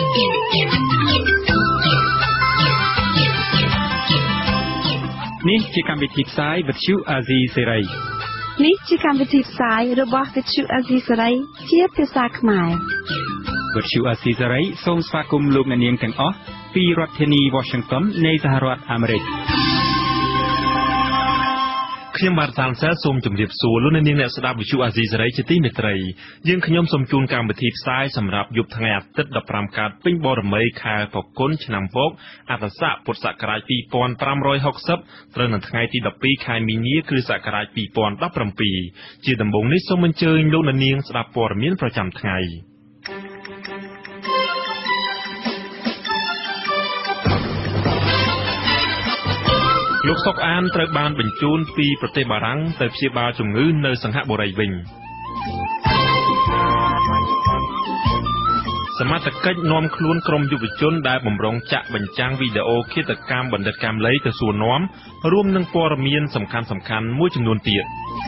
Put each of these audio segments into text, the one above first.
នេះជាកម្មវិធីផ្សាយវិទ្យុអាស៊ីសេរីនេះជាកម្មវិធីផ្សាយរបស់វិទ្យុអាស៊ីសេរីជាភាសាខ្មែរវិទ្យុអាស៊ីសេរីសូមស្វាគមន៍លោកអ្នកនាងទាំងអស់ពីរដ្ឋធានី Washington នៃសហរដ្ឋអាមេរិកខ្ញុំបាទសានសែសូមជម្រាបសួរលោកអ្នកនាងអ្នកស្ដាប់វិទ្យុអាស៊ីសេរីជាទីមេត្រីយើងខ្ញុំសូមជូនកម្មវិធីផ្សាយសម្រាប់យប់ថ្ងៃអាទិត្យ15កើតពេញបូរមីខែផល្គុនឆ្នាំពកអត្តស័កពុទ្ធសករាជ2560ត្រូវនៅថ្ងៃទី12ខែមីនាគ្រិស្តសករាជ2017ជាដំបូងនេះសូមអញ្ជើញលោកអ្នកនាងស្ដាប់ព័ត៌មានប្រចាំថ្ងៃលោកសុកអានត្រូវបានបញ្ជូនពីប្រទេសបារាំងទៅព្យាបាលជំងឺនៅសង្ហបុរីវិញសមត្ថកិច្ចនាំខ្លួនក្រុមយុវជនដែលបំរុងចាក់បញ្ចាំងវីដេអូឃាតកម្មបណ្ឌិតកាំលីទៅសួរនាំរួមនឹងព័ត៌មានសំខាន់ៗមួយចំនួនទៀត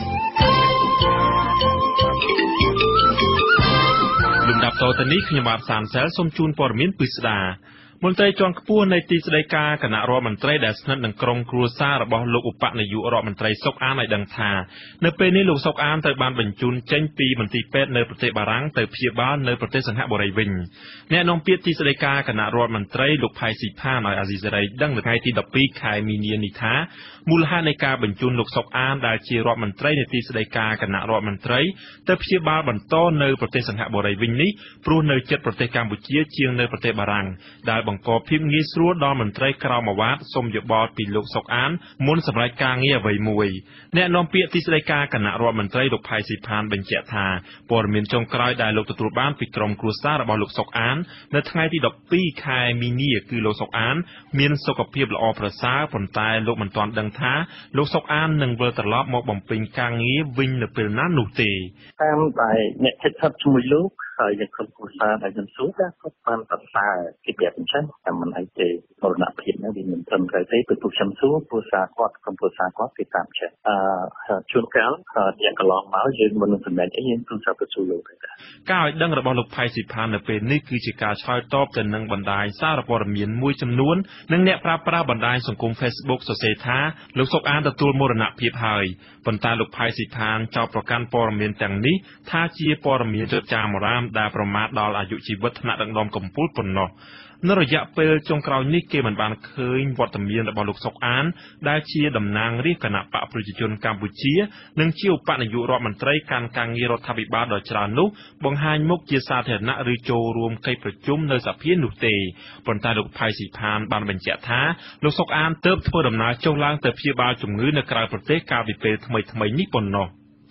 លំដាប់តទៅនេះខ្ញុំបាទសានសែលសូមជូនព័ត៌មានពិស្ដាមន្ត្រីជាន់ខ្ពស់នៃទីស្តីការគណៈរដ្ឋមន្ត្រីដែលស្និទ្ធនឹងក្រុមគ្រួសាររបស់លោកឧបនាយករដ្ឋមន្ត្រីសុកអានឲ្យដឹងថានៅពេលនេះលោកសុកអានត្រូវបានបញ្ជូនចេញពីមន្ទីរពេទ្យនៅប្រទេសបារាំងទៅព្យាបាលនៅប្រទេសសង្ហបុរីវិញអ្នកនាំពាក្យទីស្តីការគណៈរដ្ឋមន្ត្រីលោកផៃស៊ីផានឲ្យអាស៊ីសេរីដឹងនៅថ្ងៃទី12ខែមីនានេះថាមូលហេតុនៃការបញ្ជូនលោកសុកអានដែលជារដ្ឋមន្ត្រីនៃទីស្តីការគណៈរដ្ឋមន្ត្រីទៅព្យាបាលបន្តនៅប្រទេសសង្ហបុរីវិញនេះព្រោះនៅជិតប្រទេសកម្ពុជាជាងនៅប្រទេសបារាំងដែលបង្កភាពងាយស្រួលដល់មន្ត្រីក្រមអាវ៉ាតសូមយោបល់ពីលោកសុកអានមុនសម្រេចការងារអ្វីមួយអ្នកនាំពាក្យទីស្តីការគណៈរដ្ឋមន្ត្រីលោកផៃស៊ីផានបញ្ជាក់ថាព័ត៌មានចុងក្រោយដែលលោកទទួលបានពីក្រុមគ្រួសាររបស់លោកសុកអាននៅថ្ងៃទី12ខែមីនាគឺលោកសុកអានមានសុខភាពល្អប្រសើរប៉ុន្តែលោកមិនទាន់ដឹងថាលោកសុកអាននឹងវិលត្រឡប់មកបំពេញការងារវិញនៅពេលណានោះទេតាមតែអ្នកជិតស្និទ្ធជាមួយលោកហើយយើងក្រុមគ្រួសារដែលខ្ញុំសួរគាត់បានប្រសើរពីប្រាប់អញ្ចឹងតែមិនអីទេមរណភាពហ្នឹងវាមិនត្រឹមត្រូវទេព្រោះខ្ញុំសួរគ្រួសារគាត់ក្រុមគ្រួសារគាត់គេតាមចេះជួនកាលយ៉ាងកន្លងមកយើងមិននឹងសម្ដែងអីយើងទូរស័ព្ទទៅសួរលោកដែរការឲ្យដឹងរបស់លោកផៃស៊ីផាននៅពេលនេះគឺជាការឆ្លើយតបទៅនឹងបណ្ដាញសារព័ត៌មានមួយចំនួននិងអ្នកប្រើប្រាស់បណ្ដាញសង្គម Facebook សរសេរថាលោកសុកអានទទួលមរណភាពហើយប៉ុន្តែលោកផៃស៊ីផានចោទប្រកាន់ព័ត៌មានទាំងនេះថាជាព័ត៌មានចចាមអារាមដែលប្រមាថដល់អាយុជីវិតថ្នាក់ដឹកនាំកម្ពុជាប៉ុណ្ណោះនៅរយៈពេលចុងក្រោយនេះគេមិនបានឃើញវត្តមានរបស់លោកសុកអានដែលជាតំណាងរាស្ត្រគណៈបកប្រជាជនកម្ពុជានិងជាឧបនាយករដ្ឋមន្ត្រីកាន់ការងាររដ្ឋាភិបាលដ៏ច្រើននោះបង្ហាញមុខជាសាធារណៈឬចូលរួមកិច្ចប្រជុំនៅសភានោះទេប៉ុន្តែលោកផៃស៊ីផានបានបញ្ជាក់ថាលោកសុកអានទើបធ្វើដំណើរចុះឡើងទៅព្យាបាលជំងឺនៅក្រៅប្រទេសកាលពីពេលថ្មីៗនេះប៉ុណ្ណោះ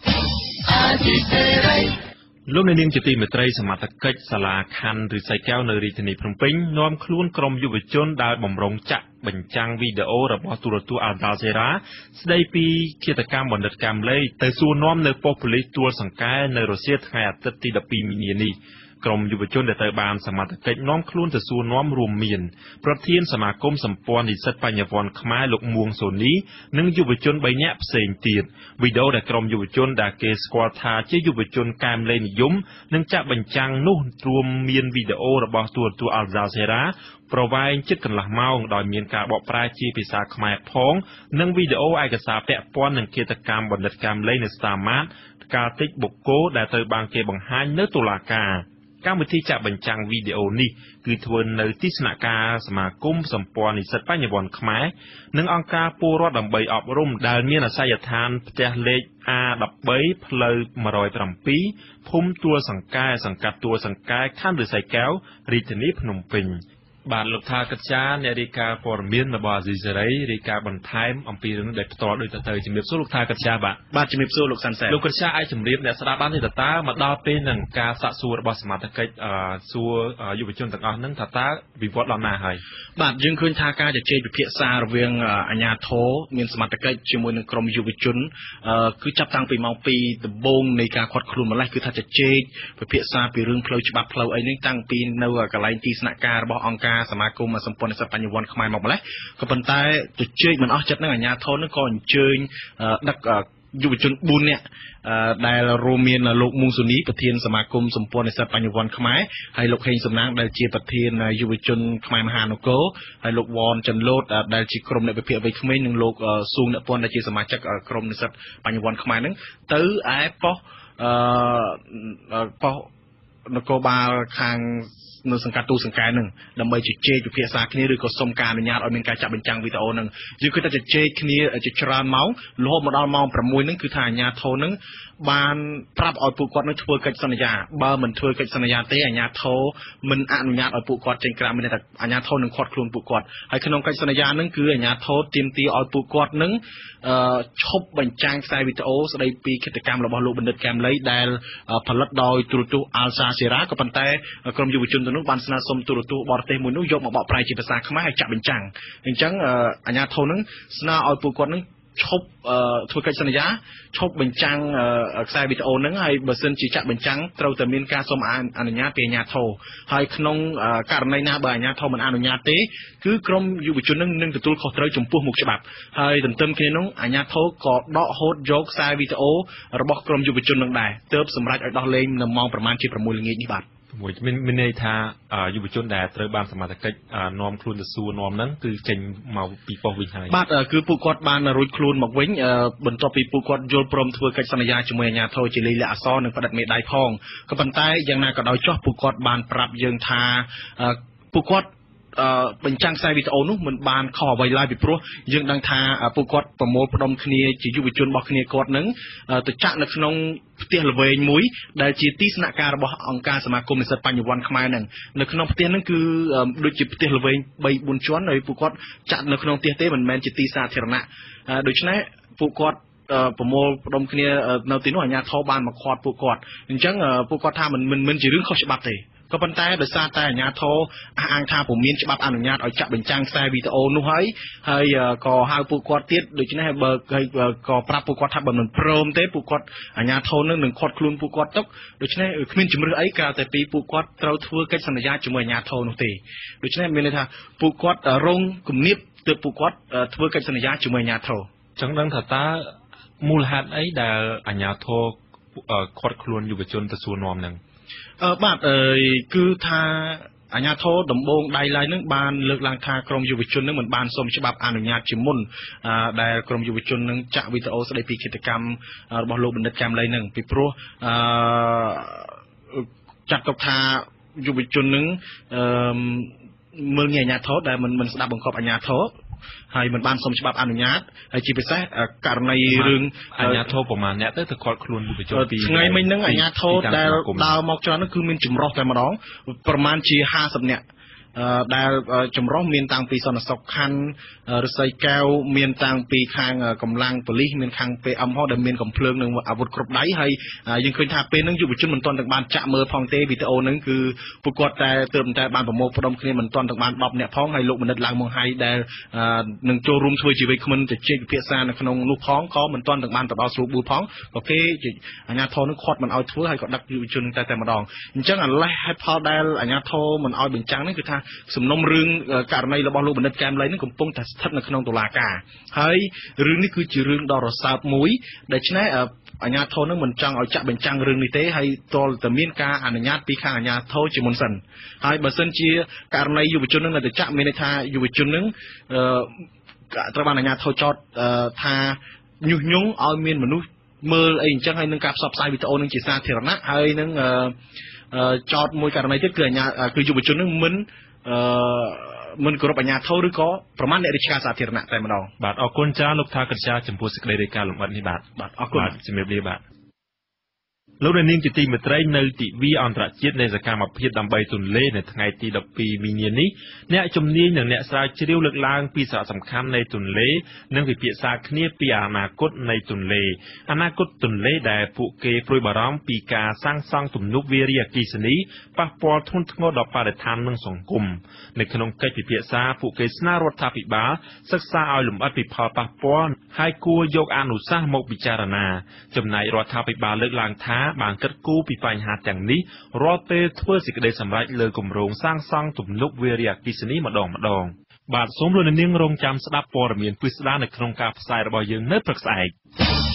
លោកអ្នកនាងជាទីមេត្រីសមត្ថកិច្ចសាលាខណ្ឌឫស្សីកែវនៅរាជធានីភ្នំពេញនាំខ្លួនក្រុមយុវជនដែលបំរុងចាក់បញ្ចាំងវីដេអូរបស់ទូរទស្សន៍អាល់ដាសេរ៉ាស្ដីពីឃាតកម្មបណ្ឌិតកាំលីទៅសួរនាំនៅប៉ុស្តិ៍ប៉ូលីសទួលសង្កែនៅរុស្ស៊ីថ្ងៃអាទិត្យទី12មីនានេះក្រុមយុវជនដែលត្រូវបានសមត្ថកិច្ចនាំខ្លួនទៅសួរនាំរួមមានប្រធានសមាគមសម្ព័ន្ធនិស្សិតបញ្ញវន្តខ្មែរលោកមួងសូនីនិងយុវជន3នាក់ផ្សេងទៀតវីដេអូដែលក្រុមយុវជនដែលគេស្គាល់ថាជាយុវជនកែមលេនិយមនិងចាក់បញ្ចាំងនោះរួមមានវីដេអូរបស់ទូរទស្សន៍អាល់ដាសេរ៉ាប្រវែងជិតកន្លះម៉ោងដោយមានការបកប្រែជាភាសាខ្មែរផងនិងវីដេអូឯកសារពាក់ព័ន្ធនឹងឃាតកម្មបណ្ឌិតកាំលីនៅស្តាម៉ាតការតិចបុគ្គលដែលត្រូវបានគេបង្ហាញនៅតុលាការកម្មវិធីចាក់បញ្ចាំងវីដេអូនេះគឺធ្វើនៅទីស្នាក់ការសមាគមសម្ព័ន្ធនិស្សិតបញ្ញវន្តខ្មែរនិងអង្គការពលរដ្ឋដើម្បីអប់រំដែលមានអាសយដ្ឋានផ្ទះលេខ A13 ផ្លូវ107ភូមិទួលសង្កែសង្កាត់ទួលសង្កែខណ្ឌឫស្សីកែវរាជធានីភ្នំពេញបាទលោកថាកិច្ចការអ្នករាយការណ៍ព័ត៌មានរបស់អាស៊ីសេរីរាយការណ៍បន្ថែមអំពីរឿងដែលផ្ទាល់ដូចទៅជំរាបសួរលោកថាកិច្ចការបាទជំរាបសួរលោកសាន់សែលោកកិច្ចការអាចជំរាបអ្នកស្ដាប់បានទេតើមកដល់ពេលនឹងការសាកសួររបស់សមាជិកសួរយុវជនទាំងអស់ហ្នឹងថាតើវិវត្តដល់ណាហើយបាទយើងឃើញថាការជជែកពិភាក្សារវាងអាជ្ញាធរមានសមាជិកជាមួយនឹងក្រុមយុវជនគឺចាប់តាំងពីម៉ោង2ដំបូងនៃការខាត់ខ្លួនម្លេះគឺថាជជែកពិភាក្សាពីរឿងផ្លូវច្បាប់ផ្លូវអីនេះតាំងពីនៅកន្លែងទីស្នាក់ការរបស់អង្គការសមាគមសម្ព័ន្ធនិស្សិតបញ្ញវន្តខ្មែរមកម្លេះក៏ប៉ុន្តែជជែកមិនអស់ចិត្តនឹងអាជ្ញាធរនឹងក៏អញ្ជើញដឹកយុវជន4នាក់ដែលរួមមានលោកមុងស៊ូនីប្រធានសមាគមសម្ព័ន្ធនិស្សិតបញ្ញវន្តខ្មែរហើយលោកហេងសំណាងដែលជាប្រធានយុវជនខ្មែរមហានគរហើយលោកវ៉នចន្ទលូតដែលជាក្រុមអ្នកវិភាគវ័យក្មេងនិងលោកស៊ូងអ្នកពន្ធដែលជាសមាជិកក្រុមនិស្សិតបញ្ញវន្តខ្មែរហ្នឹងទៅឯប៉ុស្តិ៍នគរបាលខាងនៅសង្កាត់ទូសង្កែនឹងដើម្បីជជែកពិភាក្សាគ្នាឬក៏សុំការអនុញ្ញាតឲ្យមានការចាក់បញ្ចាំងវីដេអូនឹងយើងគិតថាជជែកគ្នាជាច្រើនម៉ោងរហូតមកដល់ម៉ោង6ហ្នឹងគឺថាអាជ្ញាធរនឹងបានប្រាប់ឲ្យពួកគាត់នឹងធ្វើកិច្ចសន្យាបើមិនធ្វើកិច្ចសន្យាទេអាជ្ញាធរមិនអនុញ្ញាតឲ្យពួកគាត់ចេញក្រៅមានតែអាជ្ញាធរនឹងឃាត់ខ្លួនពួកគាត់ហើយក្នុងកិច្ចសន្យាហ្នឹងគឺអាជ្ញាធរទាមទារឲ្យពួកគាត់នឹងឈប់បញ្ចាំងខ្សែវីដេអូស្ដីពីកិច្ចកម្មរបស់លោកបណ្ឌិតកែមលីដែលផលិតដោយទូរទស្សន៍ Al Jazeera ក៏ប៉ុន្តែក្រុមយុវជនទាំងនោះបានស្នើសុំទូរទស្សន៍បរទេសមួយនោះយកមកបកប្រែជាភាសាខ្មែរហើយចាក់បញ្ចាំងអញ្ចឹងអាជ្ញាធរនឹងស្នើឲ្យពួកគាត់នឹងឈប់ធ្វើកិច្ចសន្យាឈប់បញ្ចាំងខ្សែវីដេអូហ្នឹងហើយបើសិនជាចាក់បញ្ចាំងត្រូវតែមានការសុំអនុញ្ញាតពីអាជ្ញាធរហើយក្នុងករណីណាបើអាជ្ញាធរមិនអនុញ្ញាតទេគឺក្រុមយុវជននឹងទទួលខុសត្រូវចំពោះមុខច្បាប់ហើយទន្ទឹមគ្នានោះអាជ្ញាធរក៏ដកហូតយកខ្សែវីដេអូរបស់ក្រុមយុវជននឹងដែរទើបសម្រេចឲ្យដោះលែងនៅម៉ោងប្រហែលជា6ល្ងាចនេះបាទមួយមានន័យថាយុវជនដែលត្រូវបានសមត្ថកិច្ចនាំខ្លួនទៅសួរនាំហ្នឹងគឺចេញមកពីប៉ុស្តិ៍វិញហើយបាទគឺពួកគាត់បានរួចខ្លួនមកវិញបន្ទាប់ពីពួកគាត់យល់ព្រមធ្វើកិច្ចសន្យាជាមួយអាជ្ញាធរជាលេខលក្ខណ៍អក្សរនិងផ្តិតមេដៃផងក៏ប៉ុន្តែយ៉ាងណាក៏ដោយចុះពួកគាត់បានប្រាប់យើងថាពួកគាត់បញ្ចាំងខ្សែវីដេអូនោះមិនបានខុសអ្វីឡើយពីព្រោះយើងដឹងថាពួកគាត់ប្រមូលផ្ដុំគ្នាជាយុវជនរបស់គ្នាគាត់នឹងទៅចាក់នៅក្នុងផ្ទះល្វែងមួយដែលជាទីស្នាក់ការរបស់អង្គការសមាគមនិស្សិតបញ្ញវន្តខ្មែរនឹងនៅក្នុងផ្ទះហ្នឹងគឺដូចជាផ្ទះល្វែង 3-4 ជាន់ហើយពួកគាត់ចាក់នៅក្នុងផ្ទះទេមិនមែនជាទីសាធារណៈដូច្នេះពួកគាត់ប្រមូលផ្ដុំគ្នានៅទីនោះអាជ្ញាធរបានមកឃាត់ពួកគាត់អញ្ចឹងពួកគាត់ថាមិនជារឿងខុសច្បាប់ទេក៏ប៉ុន្តែដោយសារតែអាជ្ញាធរអះអាងថាពុំមានច្បាប់អនុញ្ញាតឲ្យចាក់បញ្ចាំងខ្សែវីដេអូនោះហើយក៏ហៅពួកគាត់ទៀតដូច្នេះបើក៏ប្រាប់ពួកគាត់ថាបើមិនព្រមទេពួកគាត់អាជ្ញាធរនឹងឃាត់ខ្លួនពួកគាត់ទៅដូច្នេះគ្មានជំរឿនអីក្រៅតែពីពួកគាត់ត្រូវធ្វើកិច្ចសន្យាជាមួយអាជ្ញាធរនោះទេដូច្នេះមានន័យថាពួកគាត់រងគំនាបទើបពួកគាត់ធ្វើកិច្ចសន្យាជាមួយអាជ្ញាធរចឹងដឹងថាតើមូលហេតុអីដែលអាជ្ញាធរឃាត់ខ្លួនយុវជនទៅសួរនាំនឹងបាទគឺថាអាជ្ញាធរដំបងដៃឡៃនឹងបានលើកឡើងថាក្រមយុវជននឹងមិនបានសុំច្បាប់អនុញ្ញាតជាមុនដែលក្រមយុវជននឹងចាក់វីដេអូស្ដីពីកិច្ចកម្មរបស់លោកបណ្ឌិតកែមលីនឹងពីព្រោះចាត់ទុកថាយុវជននឹងមើលងាយអាជ្ញាធរដែលមិនស្ដាប់បង្គាប់អាជ្ញាធរហើយមិនបានសុំច្បាប់អនុញ្ញាតហើយជាពិសេសករណីរឿងអាជ្ញាធរប្រមាណអ្នកទៅឃាត់ខ្លួនយុវជនពីថ្ងៃមិញហ្នឹងអាជ្ញាធរដែលដើរមកច្រើនហ្នឹងគឺមានចម្រុះតែម្ដងប្រមាណជា50នាក់ដែលចម្រុះមានតាំងពីសន្តិសុខខណ្ឌរិស័យកែវមានតាំងពីខាងកម្លាំងប៉ូលីសមានខាង PM ហោដែលមានកំភ្លើងនិងអាវុធគ្រប់ដៃហើយយើងឃើញថាពេលហ្នឹងយុវជនមិនទាន់ទាំងបានចាក់មើលផងទេវីដេអូហ្នឹងគឺពួកគាត់តែទើបតែបានប្រមូលផ្ដុំគ្នាមិនទាន់ទាំងបាន10នាក់ផងហើយលោកបណ្ឌិតឡើងមកហើយដែលនឹងចូលរួមធ្វើជាវិក្កាមិនជជែកពិភាក្សានៅក្នុងនោះផងក៏មិនទាន់ទាំងបានទៅដល់ស្រួលបួលផងក៏គេអាជ្ញាធរនឹងខាត់មិនឲ្យធ្វើហើយក៏ដឹកយុវជនតែម្ដងអញ្ចឹងអាលេសហេតុផលដែលអាជ្ញាធរមិនឲ្យបញ្ចាំងនេះគឺថាសំណុំរឿងករណីរបស់លោកបណ្ឌិតកែមលីនឹងកំពុងតែស្ថិតនៅក្នុងតុលាការហើយរឿងនេះគឺជារឿងដ៏រសើបមួយដូច្នេះអាជ្ញាធរនឹងមិនចង់ឲ្យចាក់បញ្ចាំងរឿងនេះទេហើយទាល់តែមានការអនុញ្ញាតពីខាងអាជ្ញាធរជាមុនសិនហើយបើសិនជាករណីយុវជននឹងទៅចាក់មានន័យថាយុវជននឹងត្រូវបានអាជ្ញាធរចោទថាញុះញង់ឲ្យមានមនុស្សមើលអីអញ្ចឹងហើយនឹងការផ្សព្វផ្សាយវីដេអូនឹងជាសាធារណៈហើយនឹងចោទមួយករណីទៀតគឺយុវជននឹងមិនគោរពអាជ្ញាធរឬក៏ប្រមាថអ្នករាជការសាធារណៈតែម្ដងបាទអរគុណចាលោកថាកិត្យាចំពោះសេចក្តីរាយការណ៍លម្អិតនេះបាទអរគុណជំរាបលាបាទលោកនាងជាទីមេត្រីនៅទិវាអន្តរជាតិនៃសកម្មភាពដើម្បីទន្លេនៅថ្ងៃទី12មីនានេះអ្នកជំនាញនិងអ្នកស្រាវជ្រាវលើកឡើងពីសារៈសំខាន់នៃទន្លេនិងពិភាក្សាគ្នាពីអនាគតនៃទន្លេដែលពួកគេព្រួយបារម្ភពីការសាងសង់ទំនប់វារីអគ្គិសនីប៉ះពាល់ធ្ងន់ធ្ងរដល់បរិស្ថាននិងសង្គមនៅក្នុងកិច្ចពិភាក្សាពួកគេស្នើរដ្ឋាភិបាលសិក្សាឲ្យលម្អិតពីផលប៉ះពាល់ហើយគួរយកអនុសាសន៍មកពិចារណាចំណែករដ្ឋាភិបាលលើកឡើងថាបានគិតគូរពីបញ្ហាទាំងនេះរាល់ពេលធ្វើសេចក្តីសម្រេចលើគម្រោងសាងសង់ទំនប់វារីអគ្គិសនីម្ដងបាទសូមលោកនាងរងចាំស្ដាប់ព័ត៌មានពិស្ដារនៅក្នុងការផ្សាយរបស់យើងនៅព្រឹកស្អែក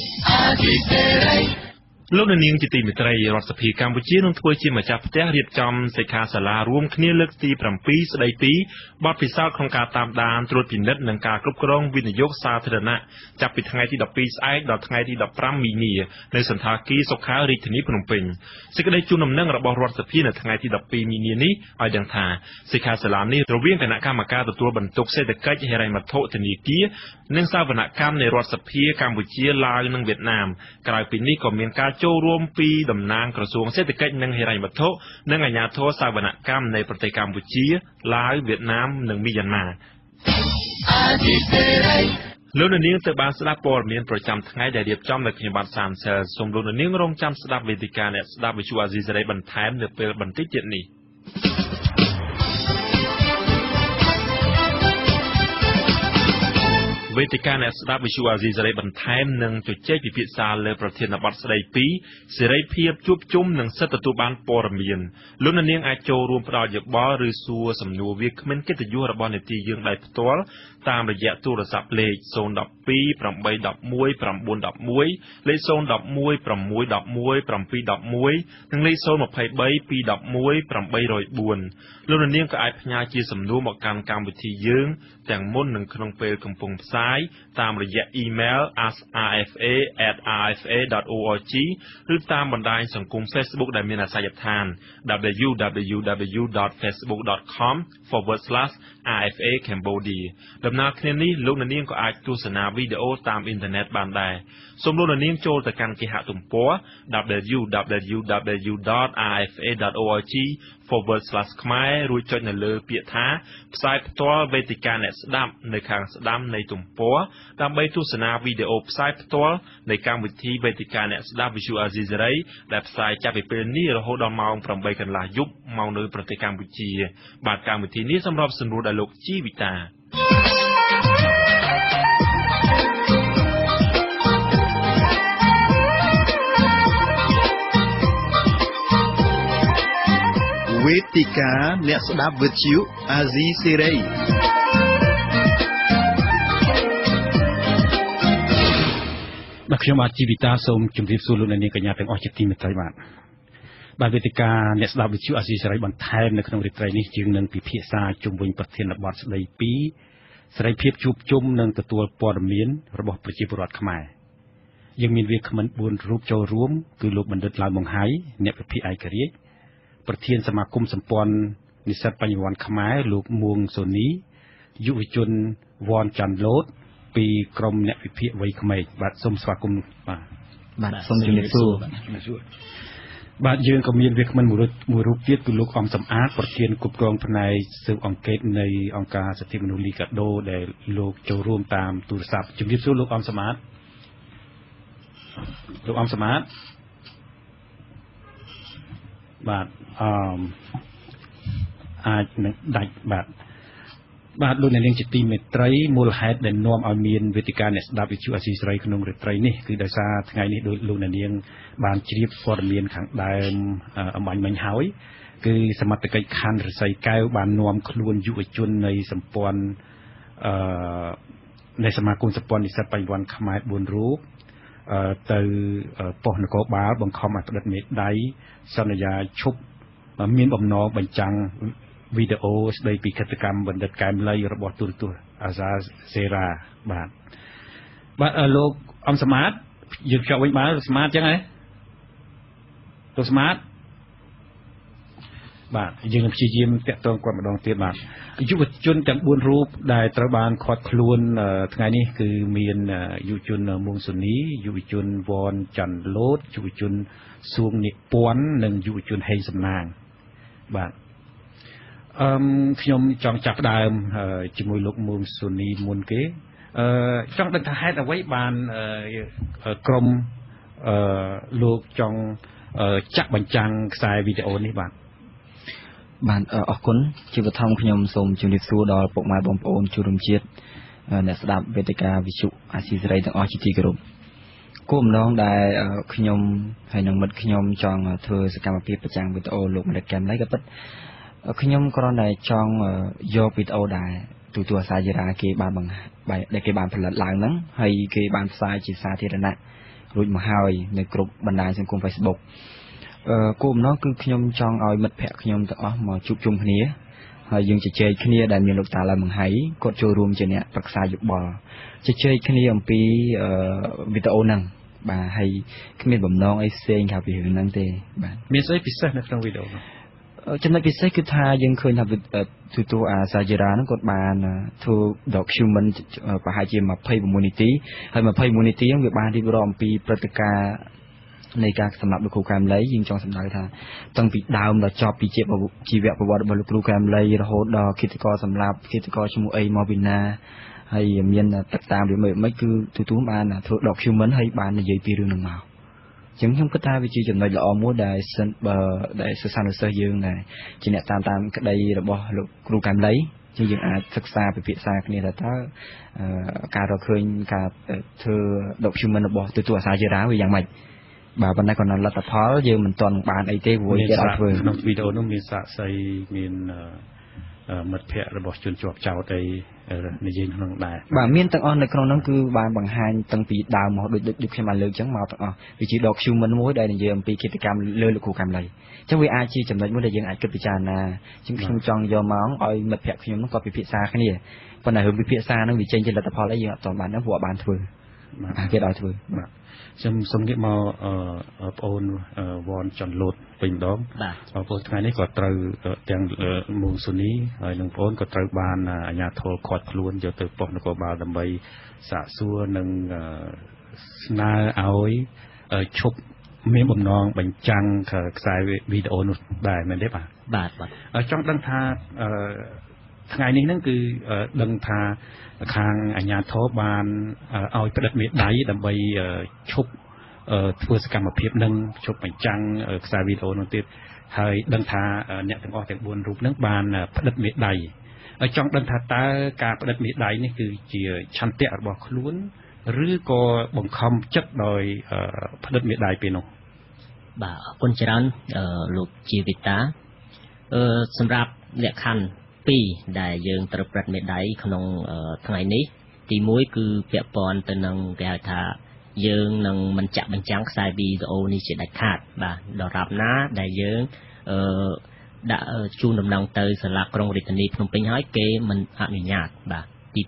លោកនាងជាទីមេត្រីរដ្ឋសភាកម្ពុជានឹងធ្វើជាម្ចាស់ផ្ទះរៀបចំសិក្ខាសាលារួមគ្នាលើកទី7ស្ដីពីបទពិសោធន៍ក្នុងការតាមដានត្រួតពិនិត្យនិងការគ្រប់គ្រងវិនិយោគសាធារណៈចាប់ពីថ្ងៃទី12ស្អែកដល់ថ្ងៃទី15មីនានៅសន្តាគារសុខារាជធានីភ្នំពេញសេចក្តីជូនដំណឹងរបស់រដ្ឋសភានៅថ្ងៃទី12មីនានេះឲ្យដឹងថាសិក្ខាសាលានេះរវាងគណៈកម្មការទទួលបន្ទុកសេដ្ឋកិច្ចហិរញ្ញវត្ថុធនាគារនិងសវនកម្មនៃរដ្ឋសភាកម្ពុជាឡាវនិងវៀតណាមក្រៅពីនេះក៏មានការចូលរួមពីតំណាងក្រសួងសេដ្ឋកិច្ចនិងហិរញ្ញវត្ថុនិងអាជ្ញាធរសវនកម្មនៃប្រទេសកម្ពុជាឡាវវៀតណាមនិងមីយ៉ាន់ម៉ាលោកនាងទៅបានស្ដាប់ព័ត៌មានប្រចាំថ្ងៃដែលរៀបចំដោយខ្ញុំបាទសានសើសូមលោកនាងរងចាំស្ដាប់វេទិកាអ្នកស្ដាប់វិទ្យុអាស៊ីសេរីបន្ថែមនៅពេលបន្តិចទៀតនេះវេទិកាអ្នកស្ដាប់វិទ្យុអាស៊ីសេរីបន្ថែមនឹងជជែកពិភាក្សាលើប្រធានបទស្ដីពីសេរីភាពជួបជុំនិងសិទ្ធិទទួលបានព័ត៌មានលោកនាងអាចចូលរួមផ្ដល់យោបល់ឬសួរសំណួរវាគ្មិនកិត្តិយសរបស់នេតិយើងដោយផ្ទាល់តាមរយៈទូរស័ព្ទលេខ012 811 911លេខ011 611 711និងលេខ023 211 804លោកនាងក៏អាចផ្ញើជាសំណួរមកកាន់កម្មវិធីយើងទាំងមុននិងក្នុងពេលកំពុងផ្សាយតាមរយៈ email ask@rfa.org ឬតាមបណ្ដាញសង្គម Facebook ដែលមានអាសយដ្ឋាន www.facebook.com/RFA Cambodia ដំណើរគ្នានេះលោកនាងក៏អាចទស្សនាវីដេអូតាមអ៊ីនធឺណិតបានដែរសូមលោកនាងចូលទៅកាន់គេហទំព័រ www.rfa.org/khmer រួចចុចនៅលើពាក្យថាផ្សាយផ្ទាល់វេទិកាអ្នកស្ដាប់នៅខាងស្ដាំនៃទំព័រដើម្បីទស្សនាវីដេអូផ្សាយផ្ទាល់នៃកម្មវិធីវេទិកាអ្នកស្ដាប់ Visual Asia សេរីដែលផ្សាយចាប់ពីពេលនេះរហូតដល់ម៉ោង 8 កន្លះយប់មកនៅប្រទេសកម្ពុជាបាទកម្មវិធីនេះសម្រាប់សម្រួលដល់លោកជីវិតាវេទិកាអ្នកស្ដាប់វិទ្យុអាស៊ីសេរីបាទខ្ញុំបាទជីវិតាសូមជម្រាបសួរលោកអ្នកនាងកញ្ញាទាំងអស់ជាទីមេត្រីបាទវេទិកាអ្នកស្ដាប់វិទ្យុអាស៊ីសេរីបន្ថែមនៅក្នុងរាត្រីនេះយើងនឹងពិភាក្សាជុំវិញប្រធានបទស្ដីពីសេរីភាពជួបជុំនិងទទួលព័ត៌មានរបស់ប្រជាពលរដ្ឋខ្មែរយើងមានវាគ្មិន4រូបចូលរួមគឺលោកបណ្ឌិតឡាវម៉ុងហៃអ្នកវិភាគឯករាជ្យប្រធានសមាគមសម្ព័ន្ធនិស្សិតបញ្ញវន្តខ្មែរលោកមួងសូនីយុវជនវ៉ាន់ចាន់ឡូតពីក្រមអ្នកវិភាគវ័យក្មេងបាទសូមស្វាគមន៍បាទសូមជម្រាបសួរបាទយើងក៏មានវាគ្មិនមួយរូបទៀតគឺលោកអំសំអាតប្រធានគ្រប់គ្រងផ្នែកស៊ើបអង្កេតនៃអង្គការសិទ្ធិមនុស្សលីកាដូដែលលោកចូលរួមតាមទូរស័ព្ទជម្រាបសួរលោកអំសំអាតបាទអាចនឹងដាច់បាទលោកអ្នកនាងជាទីមេត្រីមូលហេតុដែលនាំឲ្យមានវេទិកាអ្នកស្ដាប់វិទ្យុអាស៊ីសេរីក្នុងរាត្រីនេះគឺដោយសារថ្ងៃនេះដោយលោកអ្នកនាងបានជ្រាបព័ត៌មានខាងដើមអំបញ្ញមិញហើយគឺសមត្ថកិច្ចខណ្ឌរសីកែវបាននាំខ្លួនយុវជននៃសម្ព័ន្ធនៃសមាគមសម្ព័ន្ធនិស្សិតបញ្ញវន្តខ្មែរ4រូបទៅប៉ុស្តិ៍នគរបាលបង្ខំឲ្យផ្តិតមេដៃសន្យាឈប់មានបំណងបញ្ចាំងវីដេអូស្ដីពីកិច្ចកម្មបណ្ឌិតកែមលីរបស់ទូរទស្សន៍អាសាសេរ៉ាបាទលោកអំសមាតយើងចុះវិញបាទស្មាតអញ្ចឹងហ៎លោកស្មាតបាទយើងនឹងព្យាយាមតាក់ទងគាត់ម្ដងទៀតបាទយុវជនទាំង4រូបដែលត្រូវបានឃាត់ខ្លួនថ្ងៃនេះគឺមានយុវជនមួងសូនីយុវជនវ៉ាន់ចាន់ឡូតយុវជនសួងនិពន្ធនិងយុវជនហេងសំណាងបាទខ្ញុំចង់ចាប់ផ្ដើមជាមួយលោកមួងសូនីមុនគេចង់ដឹងថាហេតុអ្វីបានក្រុមលោកចង់ចាក់បញ្ចាំងខ្សែវីដេអូនេះបាទអរគុណជាបឋមខ្ញុំសូមជម្រាបសួរដល់ពុកម៉ែបងប្អូនជនរួមជាតិអ្នកស្ដាប់វេទិកាវិទ្យុអាស៊ីសេរីទាំងអស់ជាទីគោរពគោលបំណងដែលខ្ញុំហើយនិងមិត្តខ្ញុំចង់ធ្វើសកម្មភាពបញ្ចាំងវីដេអូលោកបណ្ឌិតកែមលីក៏ពិតខ្ញុំគ្រាន់តែចង់យកវីដេអូដែលទូរទស្សន៍អាសាសេរាគេបានដែលគេបានផលិតឡើងហ្នឹងហើយគេបានផ្សាយជាសាធារណៈរួចមកហើយនៅគ្រប់បណ្ដាញសង្គម Facebook គោលបំណងគឺខ្ញុំចង់ឲ្យមិត្តភ័ក្តិខ្ញុំទាំងអស់មកជួបជុំគ្នាហើយយើងជជែកគ្នាដែលមានលោកតាឡើយបង្ហៃគាត់ចូលរួមជាអ្នកប្រឹក្សាយោបល់ជជែកគ្នាអំពីវីដេអូហ្នឹងបាទហើយគ្មានបំណងអីផ្សេងក្រៅពីរឿងហ្នឹងទេបាទមានស្អីពិសេសនៅក្នុងវីដេអូនោះចំណុចពិសេសគឺថាយើងឃើញថាទូតអាសាជារ៉ាហ្នឹងគាត់បានធ្វើ document ប្រហែលជា26នាទីហើយ26នាទីហ្នឹងវាបានរៀបរាប់អំពីព្រឹត្តិការណ៍នៃការសម្លាប់លោកគ្រូកែមលីយើងចង់សម្ដៅថាតាំងពីដើមដល់ចប់ពីជីវប្រវត្តិរបស់លោកគ្រូកែមលីរហូតដល់ឃាតករសម្លាប់ឃាតករឈ្មោះអីមកពីណាហើយមានទឹកតាមឬមិនគឺទូបានធ្វើ document ហើយបាននិយាយពីរឿងហ្នឹងមកចឹងខ្ញុំគិតថាវាជាចំណុចល្អមួយដែលសិស្សានុសិស្សយើងដែលជាអ្នកតាមក្តីរបស់លោកគ្រូកែមលីជាយើងអាចសិក្សាពិភាក្សាគ្នាថាតើការរកឃើញការធ្វើ document របស់ទូអាសាជារ៉ាវាយ៉ាងម៉េចបាទប៉ុន្តែគាត់នៅលទ្ធផលយើងមិនទាន់បានអីទេព្រោះគេអត់ធ្វើក្នុងវីដេអូនោះមានសាក្សីមានមិត្តភ័ក្តិរបស់ជនជាប់ចោតអីនិយាយក្នុងដែរបាទមានទាំងអស់នៅក្នុងនោះគឺបានបង្ហាញតាំងពីដើមមកដូចខ្ញុំបានលើកចឹងមកទាំងអស់វាជា document មួយដែលនិយាយអំពីកិច្ចកម្មលើលោកគ្រូកែមលីចឹងវាអាចជាចំណុចមួយដែលយើងអាចគិតពិចារណាចឹងខ្ញុំចង់យកមកឲ្យមិត្តភ័ក្តិខ្ញុំនោះគាត់ពិភាក្សាគ្នាប៉ុន្តែរឿងពិភាក្សាហ្នឹងវាចេញជាលទ្ធផលអីយើងអត់ទាន់បានហ្នឹងព្រោះអត់បានធ្វើបាទគេឲ្យធ្វើបាទខ្ញុំសូមងាកមកបងប្អូនវ៉ាន់ចន្ទលូតវិញម្ដងបងប្អូនថ្ងៃនេះក៏ត្រូវទាំងមូលស៊ូនីហើយនឹងបងប្អូនក៏ត្រូវបានអាជ្ញាធរឃាត់ខ្លួនយកទៅប៉ុស្តិ៍នគរបាលដើម្បីសាកសួរនិងស្នើឲ្យឈប់មានបំណងបញ្ចាំងខ្សែវីដេអូនោះដែរមែនទេបាទចង់ដឹងថាថ្ងៃនេះហ្នឹងគឺដឹងថាខាងអាជ្ញាធរបានឲ្យផ្តិតមេដៃដើម្បីឈប់ធ្វើសកម្មភាពនឹងឈប់បញ្ចាំងខ្សែវីដេអូនោះទៀតហើយដឹងថាអ្នកទាំងអស់ទាំង4រូបហ្នឹងបានផ្តិតមេដៃហើយចង់ដឹងថាតើការផ្តិតមេដៃនេះគឺជាឆន្ទៈរបស់ខ្លួនឬក៏បង្ខំចិត្តដោយផ្តិតមេដៃពេលនោះបាទអរគុណច្រើនលោកជីវិតាសម្រាប់លក្ខខណ្ឌ2ដែលយើងត្រូវផ្តិតមេដៃក្នុងថ្ងៃនេះទី1គឺពាក់ព័ន្ធទៅនឹងគេហៅថាយើងនឹងមិនចាក់បញ្ចាំងខ្សែវីដេអូនេះជាដាច់ខាតបាទដរាបណាដែលយើងដាក់ជូនដំណឹងទៅសាលាក្រុងរាជធានីភ្នំពេញហើយគេមិនអនុញ្ញាតបាទទី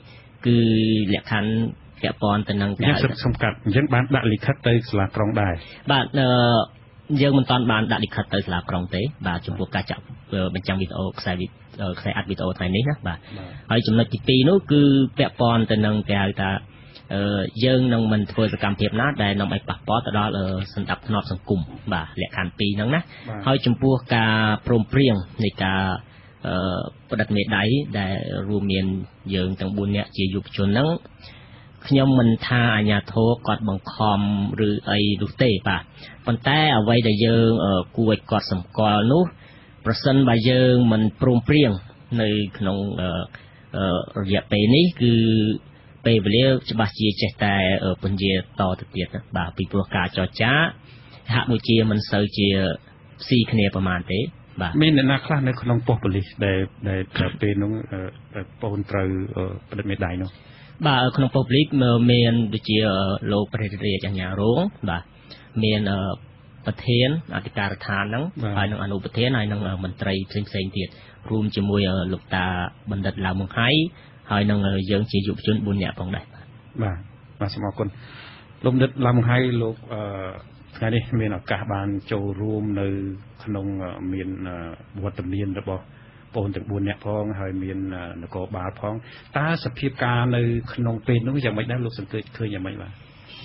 2គឺលក្ខខណ្ឌពាក់ព័ន្ធទៅនឹងការសំកាត់អញ្ចឹងបានដាក់លិខិតទៅសាលាក្រុងដែរបាទយើងមិនតាន់បានដាក់លិខិតទៅសាលាក្រុងទេបាទចំពោះការចាក់បញ្ចាំងវីដេអូខ្សែអាត់វីដេអូថ្ងៃនេះណាបាទហើយចំណុចទី2នោះគឺពាក់ព័ន្ធទៅនឹងគេហៅថាយើងនឹងមិនធ្វើសកម្មភាពណាដែលនាំឲ្យប៉ះពាល់ទៅដល់សន្តិភាពសង្គមបាទលក្ខខណ្ឌ2ហ្នឹងណាហើយចំពោះការព្រមព្រៀងនៃការផ្តិតមេដៃដែលរួមមានយើងទាំង4នាក់ជាយុវជនហ្នឹងខ្ញុំមិនថាអាជ្ញាធរគាត់បង្ខំឬអីនោះទេបាទប៉ុន្តែអ្វីដែលយើងគួរឲ្យគាត់សម្គាល់នោះប្រសិនបើយើងមិនព្រមព្រៀងនៅក្នុងរយៈពេលនេះគឺពេលវេលាច្បាស់ជាចេះតែពន្យាតទៅទៀតបាទពីព្រោះការចរចាហាក់ដូចជាមិនសូវជាស៊ីគ្នាប្រហែលទេបាទមានអ្នកណាខ្លះនៅក្នុងប៉ុស្តិ៍ប៉ូលីសដែលពេលនោះបងត្រូវផ្តិតមេដៃនោះបាទក្នុងប៉ុស្តិ៍ប៉ូលីសមានដូចជាលោកព្រះរាជអាជ្ញារងបាទមានប្រធានអធិការដ្ឋានហ្នឹងហើយនឹងអនុប្រធានហើយនឹងមន្ត្រីផ្សេងទៀតរួមជាមួយលោកតាបណ្ឌិតឡាវមុងហៃហើយនឹងយើងជាយុវជន4នាក់ផងដែរបាទសូមអរគុណលោកបណ្ឌិតឡាវមុងហៃលោកថ្ងៃនេះមានឱកាសបានចូលរួមនៅក្នុងមានវត្តមានរបស់បងទាំង4នាក់ផងហើយមាននគរបាលផងតើសភាពការនៅក្នុងពេលនោះយ៉ាងម៉េចដែរលោកសង្កេតឃើញយ៉ាងម៉េចបាទ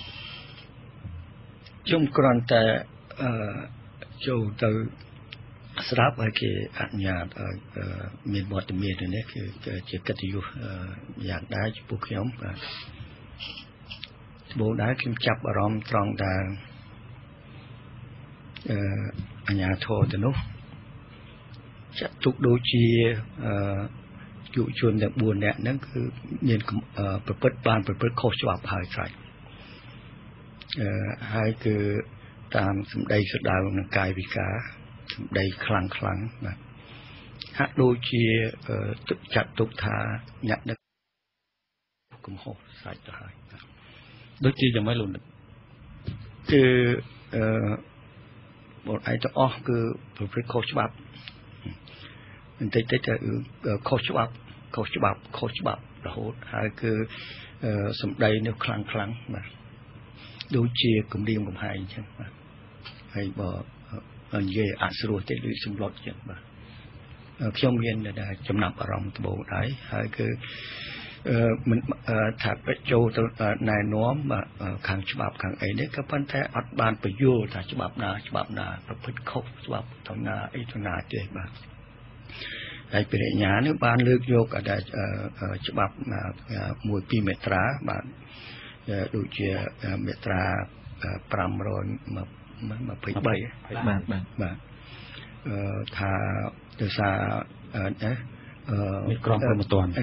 ខ្ញុំគ្រាន់តែចូលទៅស្ដាប់ឲ្យគេអនុញ្ញាតឲ្យមានវត្តមាននេះគឺជាកិត្តិយសយ៉ាងដែរចំពោះខ្ញុំបាទត្បូងដែរខ្ញុំចាប់អារម្មណ៍ត្រង់ដែលអាជ្ញាធរទៅនោះចាត់ទុកដូចជាយុវជនទាំង4នាក់ហ្នឹងគឺមានប្រព្រឹត្តខុសច្បាប់ហើយស្រេចហើយគឺតាមសម្ដីស្ដៅនឹងកាយវិការសម្ដីខ្លាំងបាទហាក់ដូចជាចាត់ទុកថាអ្នកដឹកកំហុសស្រេចទៅហើយដូចជាយ៉ាងម៉េចលោកគឺបងឯងទាំងអស់គឺប្រព្រឹត្តខុសច្បាប់បន្តិចទៅខុសច្បាប់រហូតហើយគឺសម្ដីនេះខ្លាំងបាទដូចជាគម្រាមកំហែងអញ្ចឹងបាទហើយបើនិយាយអស្រួលទេដូចសម្លុតអញ្ចឹងបាទខ្ញុំមានចំណាប់អារម្មណ៍ត្បូងដែរហើយគឺមិនថាចូលទៅណែនាំខាងច្បាប់ខាងអីនេះក៏ប៉ុន្តែអត់បានបញ្យល់ថាច្បាប់ណាប្រព្រឹត្តខុសច្បាប់ទៅណាអីទៅណាទេបាទហើយបរិញ្ញានេះបានលើកយកច្បាប់1-2មេត្រាបាទដូចជាមេត្រា523បាទថាដោយសារនេះក្រមព្រហ្មទណ្ឌ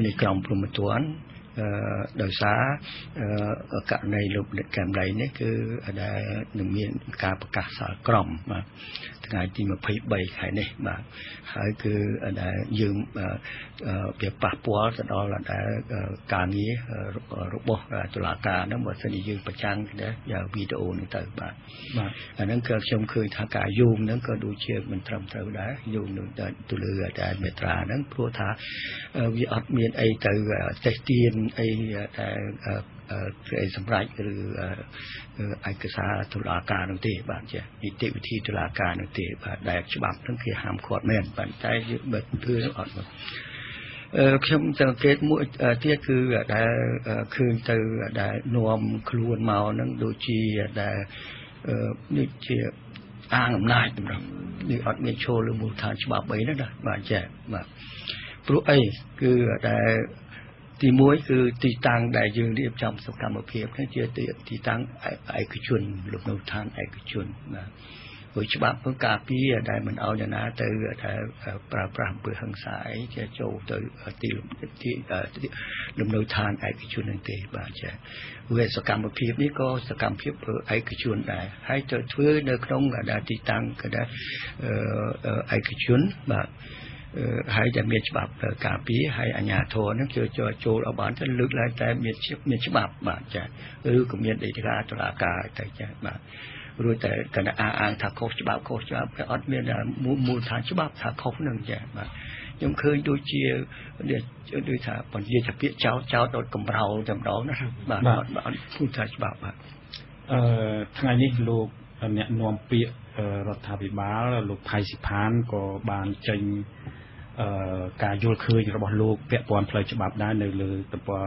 ដោយសារករណីលោកនិតកែមលីនេះគឺដែលនឹងមានការប្រកាសសាលក្រមបាទថ្ងៃទី23ខែនេះបាទហើយគឺដែលយើងវាប៉ះពាល់ទៅដល់ការងាររបស់តុលាការហ្នឹងបើសិនជាយើងប្រចាំងដែរវីដេអូហ្នឹងទៅបាទអាហ្នឹងគឺខ្ញុំឃើញថាការយោងហ្នឹងក៏ដូចជាមិនត្រឹមត្រូវដែរយោងទៅលើតែមេត្រាហ្នឹងព្រោះថាវាអត់មានអីទៅតេស្តទៀនអីតែសម្រាប់ឬឯកសារតុលាការនោះទេបាទចានីតិវិធីតុលាការនោះទេបាទដែលច្បាប់ហ្នឹងគេហាមឃាត់មែនប៉ុន្តែយើងបើធ្វើអត់មកខ្ញុំសង្កេតមួយទៀតគឺដែលឃើញទៅដែលនាំខ្លួនមកហ្នឹងដូចជាដែលនេះជាអាងអំណាចតម្រង់នេះអត់មានចូលលើមូលដ្ឋានច្បាប់អីណាបាទចាបាទព្រោះអីគឺដែលទី1គឺទីតាំងដែលយើងរៀបចំសកម្មភាពនេះជាទីតាំងឯកជនលំនៅឋានឯកជនបាទព្រោះច្បាប់នឹងការពារដែលមិនឲ្យអ្នកណាទៅថាប្រើប្រាស់អំពើហិង្សាអីជាចូលទៅទីលំនៅឋានឯកជននឹងទេបាទចាវាសកម្មភាពនេះក៏សកម្មភាពឯកជនដែរហើយទៅធ្វើនៅក្នុងទីតាំងក៏ដែរឯកជនបាទហើយតែមានច្បាប់ការពារហើយអាជ្ញាធរនឹងចូលឲ្យបានទៅលើកឡើងតែមានច្បាប់បាទចាឬក៏មានដីកាតុលាការទៅចាបាទរួចតែគណៈអាងថាខុសច្បាប់តែអត់មានមូលដ្ឋានច្បាប់ថាខុសនឹងចាបាទខ្ញុំឃើញដូចជាដូចថាបញ្ជាពាក្យចោតដល់កំរោលតែម្ដងណាបាទអត់មូលដ្ឋានច្បាប់បាទថ្ងៃនេះលោកអ្នកនាំពាក្យរដ្ឋាភិបាលលោកផៃស៊ីផានក៏បានចេញការយល់ឃើញរបស់លោកពាក់ព័ន្ធផ្លូវច្បាប់ដែរនៅលើទំព័រ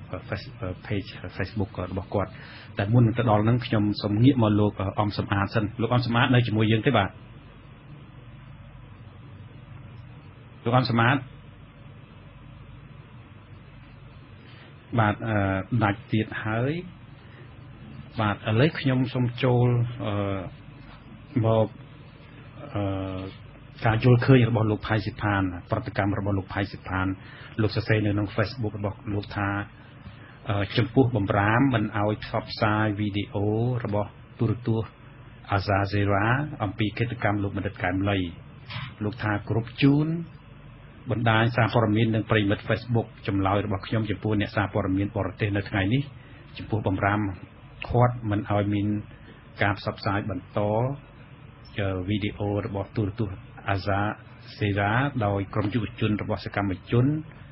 page Facebook របស់គាត់តែមុននឹងទៅដល់ហ្នឹងខ្ញុំសូមងាកមកលោកអំសំអាតសិនលោកអំសំអាតនៅជាមួយយើងទេបាទលោកអំសំអាតបាទដាច់ទៀតហើយបាទឥឡូវខ្ញុំសូមចូលមកការយល់ឃើញរបស់លោកផៃស៊ីផានប្រតិកម្មរបស់លោកផៃស៊ីផានលោកសរសេរនៅក្នុង Facebook របស់លោកថាចំពោះបំរាមមិនឲ្យផ្សព្វផ្សាយវីដេអូរបស់ទូរទស្សន៍អាហ្សាសេរ៉ាអំពីកិច្ចកម្មលោកបណ្ឌិតកែមលីលោកថាគ្រប់ជូនបណ្ដាញសារព័ត៌មាននិងប្រិមិត្ត Facebook ចម្លើយរបស់ខ្ញុំចំពោះអ្នកសារព័ត៌មានបរទេសនៅថ្ងៃនេះចំពោះបំរាមខាត់មិនឲ្យមានការផ្សព្វផ្សាយបន្តវីដេអូរបស់ទូរទស្សន៍អាហ្សាសេរ៉ាដោយក្រុមយុវជនរបស់សកម្មជន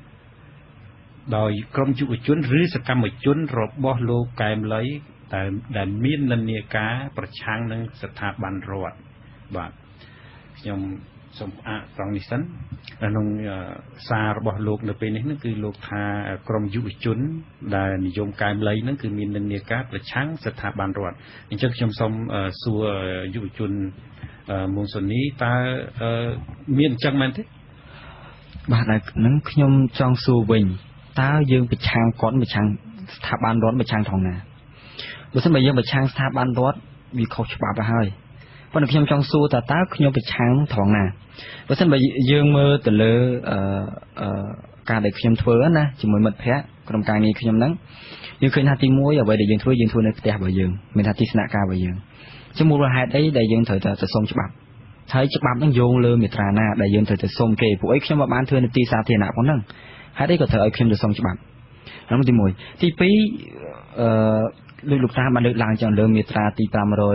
ឬសកម្មជនរបស់លោកកែមលីដែលមាននិន្នាការប្រឆាំងនឹងស្ថាប័នរដ្ឋបាទខ្ញុំសូមអានត្រង់នេះសិនក្នុងសាររបស់លោកនៅពេលនេះគឺលោកថាក្រុមយុវជនដែលនិយមកែមលីហ្នឹងគឺមាននិន្នាការប្រឆាំងស្ថាប័នរដ្ឋអញ្ចឹងខ្ញុំសូមសួរយុវជនមុនសូនីតើមានអញ្ចឹងមែនទេបាទហ្នឹងខ្ញុំចង់សួរវិញតើយើងប្រឆាំងគាត់ប្រឆាំងស្ថាប័នរដ្ឋប្រឆាំងថងណាបើមិនយើងប្រឆាំងស្ថាប័នរដ្ឋវាខុសច្បាប់ទៅហើយប៉ុន្តែខ្ញុំចង់សួរតើខ្ញុំប្រឆាំងថងណាបើមិនបើយើងមើលទៅលើការដែលខ្ញុំធ្វើណាជាមួយមិត្តភ័ក្តិក្រុមការងារខ្ញុំហ្នឹងយើងឃើញថាទី1អ្វីដែលយើងធ្វើនៅផ្ទះរបស់យើងមានថាទីស្នាក់ការរបស់យើងជាមូលហេតុអីដែលយើងត្រូវតែសុំច្បាប់ហើយច្បាប់ហ្នឹងយោងលើមាត្រាណាដែលយើងត្រូវតែសុំគេពួកអីខ្ញុំមិនបានធ្វើនៅទីសាធារណៈផងហ្នឹងហេតុអីក៏ត្រូវឲ្យខ្ញុំទៅសុំច្បាប់ហ្នឹងទី1ទី2 លោកតាបានលើកឡើងចឹងលើមាត្រាទី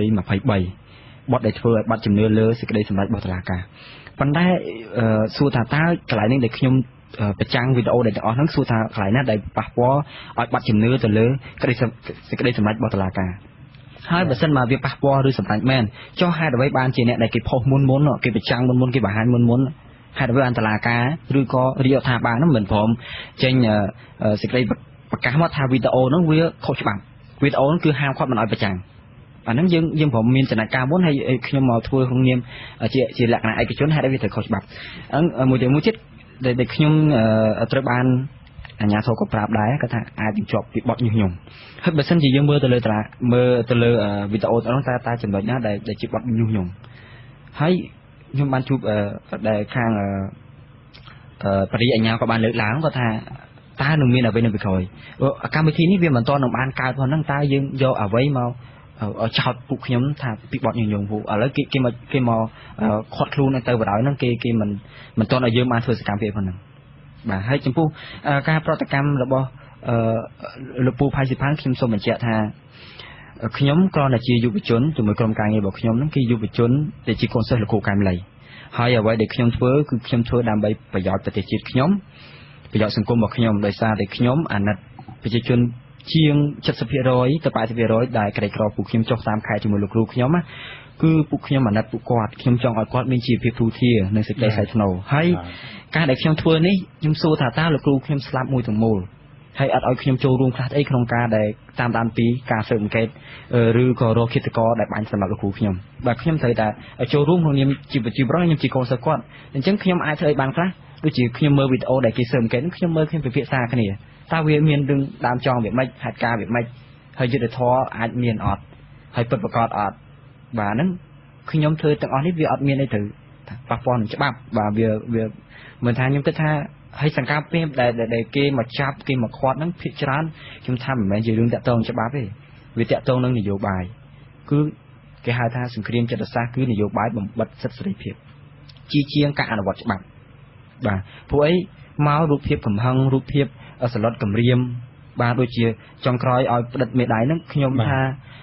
523បទដែលធ្វើឲ្យបាត់ជំនឿលើសេចក្តីសម្រេចរបស់តុលាការប៉ុន្តែសួរថាតើកន្លែងនេះដែលខ្ញុំប្រចាំងវីដេអូដែលទាំងអស់ហ្នឹងសួរថាកន្លែងណាដែលប៉ះពាល់ឲ្យបាត់ជំនឿទៅលើសេចក្តីសម្រេចរបស់តុលាការហើយបើសិនមកវាប៉ះពាល់ឬសម្រេចមែនចុះហេតុអ្វីបានជាអ្នកដែលគេផុសមុនគេប្រចាំងមុនគេបង្ហាញមុនហេតុអ្វីអន្តរាការឬក៏រាជរដ្ឋាភិបាលហ្នឹងមិនព្រមចេញសេចក្តីប្រកាសមកថាវីដេអូហ្នឹងវាខុសច្បាប់វីដេអូហ្នឹងគឺហាមឃាត់មិនឲ្យប្រចាំងអាហ្នឹងយើងព្រមមានចំណាត់ការមុនហើយខ្ញុំមកធ្វើក្នុងនាមជាលក្ខណៈឯកជនហេតុអីវាត្រូវខុសច្បាប់មួយទៀតដែលខ្ញុំត្រូវបានអាជ្ញាធរក៏ប្រាប់ដែរគាត់ថាអាចជាប់ពីបទញុះញង់ហើយបើសិនជាយើងមើលទៅលើវីដេអូហ្នឹងតើចំណុចណាដែលជាបទញុះញង់ហើយខ្ញុំបានជួបដែលខាងបរិយាអាជ្ញាក៏បានលើកឡើងគាត់ថាតើនឹងមានអ្វីនៅពីក្រោយកម្មវិធីនេះវាមិនទាន់នឹងបានកើតផងហ្នឹងតើយើងយកអ្វីមកចោតពួកខ្ញុំថាពីបទញុះញង់ពួកឥឡូវគេមកខាត់ខ្លួនទៅបដ ாய் ហ្នឹងគេមិនទាន់ឲ្យយើងបានធ្វើសកម្មភាពផងហ្នឹងបាទហើយចំពោះការប្រតិកម្មរបស់លោកពូផៃស៊ីផានខ្ញុំសូមបញ្ជាក់ថាខ្ញុំគ្រាន់តែជាយុវជនជាមួយក្រុមការងាររបស់ខ្ញុំហ្នឹងគឺយុវជនដែលជាកូនសិស្សលោកគ្រូកែមលីហើយអ្វីដែលខ្ញុំធ្វើគឺខ្ញុំធ្វើដើម្បីប្រយោជន៍ប្រទេសជាតិខ្ញុំប្រយោជន៍សង្គមរបស់ខ្ញុំដោយសារតែខ្ញុំអាណិតប្រជាជនជាង 70% ទៅ 80% ដែលក្រីក្រពួកខ្ញុំចុះតាមខែជាមួយលោកគ្រូខ្ញុំណាគឺពួកខ្ញុំអាណិតពួកគាត់ខ្ញុំចង់ឲ្យគាត់មានជីវភាពទូធានិងសេចក្តីថ្លៃថ្នូរហើយការដែលខ្ញុំធ្វើនេះខ្ញុំសួរថាតើលោកគ្រូខ្ញុំស្លាប់មួយទាំងមូលហើយអត់ឲ្យខ្ញុំចូលរួមខ្លះអីក្នុងការដែលតាមដានពីការស៊ើបអង្កេតឬក៏រកឃាតករដែលបាញ់សម្រាប់លោកគ្រូខ្ញុំបាទខ្ញុំត្រូវតែចូលរួមក្នុងនាមជាប្រជាប្រដ្ឋខ្ញុំជាកូនសិស្សគាត់អញ្ចឹងខ្ញុំអាចធ្វើឲ្យបានខ្លះដូចជាខ្ញុំមើលវីដេអូដែលគេស៊ើបអង្កេតខ្ញុំមើលខ្ញុំពិភាក្សាគ្នាតើវាមានរឿងដើមចងវាម៉េចហេតុការណ៍វាម៉េចហើយយុត្តិធម៌អាចមានអត់ហើយពិតប្រាកដអត់បាទហ្នឹងខ្ញុំធ្វើទាំងអស់នេះវាអត់មានអីទៅប៉ះពាល់នឹងច្បាប់បាទវាមិនថាខ្ញុំគិតថាហើយសង្កេតពេលដែលគេមកចាប់គេមកខាត់ហ្នឹងភាគច្រើនខ្ញុំថាមិនមែនជារឿងតាក់ទងច្បាប់ទេវាតាក់ទងនឹងនយោបាយគឺគេហៅថាសង្គ្រាមចិត្តសាស្ត្រគឺនយោបាយបំបិទសិទ្ធិសេរីភាពជាងការអនុវត្តច្បាប់បាទព្រោះអីមករូបភាពកំហឹងរូបភាពសឡុតគម្រាមបាទដូចជាចុងក្រោយឲ្យផ្តិតមេដាយហ្នឹងខ្ញុំថា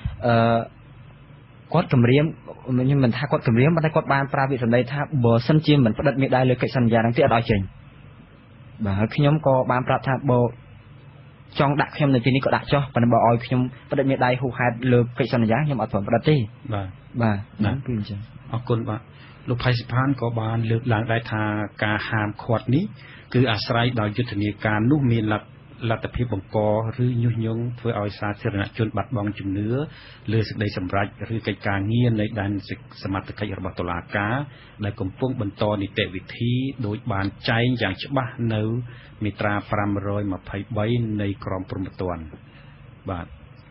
គាត់គម្រាមខ្ញុំមិនថាគាត់គម្រាមតែគាត់បានប្រើពាក្យសម្ដីថាបើសិនជាមិនផ្តិតមេដាយលើកិច្ចសន្យាហ្នឹងទេអត់ឲ្យចេញបាទហើយខ្ញុំក៏បានប្រាប់ថាបើចង់ដាក់ខ្ញុំនៅទីនេះក៏ដាក់ចុះប៉ុន្តែបើឲ្យខ្ញុំផ្តិតមេដាយហួសហេតុលើកិច្ចសន្យាខ្ញុំអត់ព្រមផ្តិតទេបាទហ្នឹងគឺអញ្ចឹងអរគុណបាទលោកផៃសិផានក៏បានលើកឡើងដែរថាការហាមឃាត់នេះគឺអាស្រ័យដោយយុទ្ធនាការនោះមានលទ្ធភាពបង្កឬញុះញង់ធ្វើឲ្យសាធារណជនបាត់បង់ជំនឿលើសេចក្តីសម្រេចឬកិច្ចការងារនៃដែនសមត្ថកិច្ចរបស់តុលាការដែលកំពុងបន្តនីតិវិធីដោយបានចែងយ៉ាងច្បាស់នៅមាត្រា523នៃក្រមព្រហ្មទណ្ឌបាទ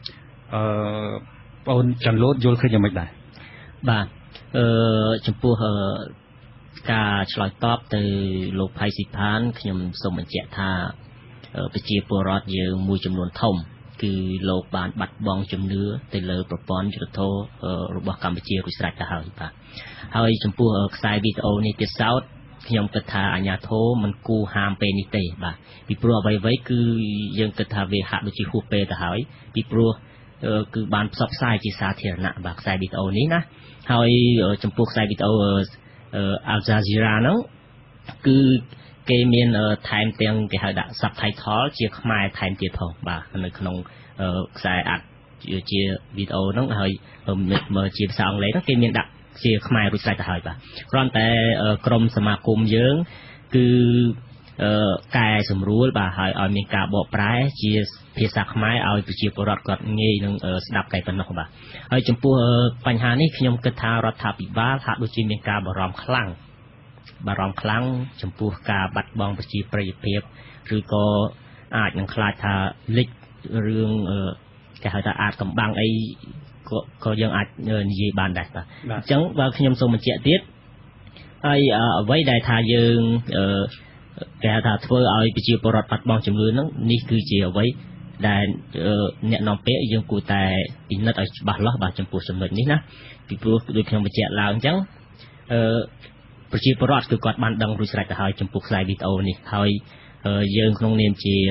បងអូនចាន់លូតយល់ឃើញយ៉ាងម៉េចដែរបាទចំពោះការឆ្លើយតបទៅលោកផៃស៊ីផានខ្ញុំសូមបញ្ជាក់ថាប្រជាពលរដ្ឋយើងមួយចំនួនធំគឺលោកបានបាត់បង់ជំនឿទៅលើប្រព័ន្ធយុត្តិធម៌របស់កម្ពុជារួចស្រេចទៅហើយបាទហើយចំពោះខ្សែវីដេអូនេះទៀតសោតខ្ញុំគិតថាអាជ្ញាធរមិនគួរហាមពេលនេះទេបាទពីព្រោះអ្វីៗគឺយើងគិតថាវាហាក់ដូចជាហួសពេលទៅហើយពីព្រោះគឺបានផ្សព្វផ្សាយជាសាធារណៈបាទខ្សែវីដេអូនេះណាហើយចំពោះខ្សែវីដេអូAl Jazeera ហ្នឹងគឺគេមានថែមទាំងគេហៅដាក់ subtitle ជាខ្មែរថែមទៀតផងបាទនៅក្នុងខ្សែអាត់ជាវីដេអូហ្នឹងហើយមើលជាភាសាអង់គ្លេសហ្នឹងគេមានដាក់ជាខ្មែររួចស្រេចទៅហើយបាទគ្រាន់តែក្រុមសមាគមយើងគឺកែសម្រួលបាទហើយឲ្យមានការបកប្រែជាភាសាខ្មែរឲ្យប្រជាពលរដ្ឋគាត់ងាយនឹងស្ដាប់តែប៉ុណ្ណោះបាទហើយចំពោះបញ្ហានេះខ្ញុំគិតថារដ្ឋាភិបាលហាក់ដូចជាមានការបារម្ភខ្លាំងចំពោះការបាត់បង់ប្រជាប្រិយភាពឬក៏អាចនឹងខ្លាចថាលិចរឿងគេហៅថាអាចកំបាំងអីក៏យើងអាចនិយាយបានដែរបាទអញ្ចឹងបើខ្ញុំសូមបញ្ជាក់ទៀតហើយអ្វីដែលថាយើងគេថាធ្វើឲ្យប្រជាពលរដ្ឋបាត់បង់ជំនឿហ្នឹងនេះគឺជាអ្វីដែលអ្នកនាំពាក្យយើងគួរតែពិនិត្យឲ្យច្បាស់លាស់បាទចំពោះចំណុចនេះណាពីព្រោះដូចខ្ញុំបញ្ជាក់ឡើងអញ្ចឹងប្រជាពលរដ្ឋគឺគាត់បានដឹងរួចស្រេចទៅហើយចំពោះខ្សែវីដេអូនេះហើយយើងក្នុងនាមជា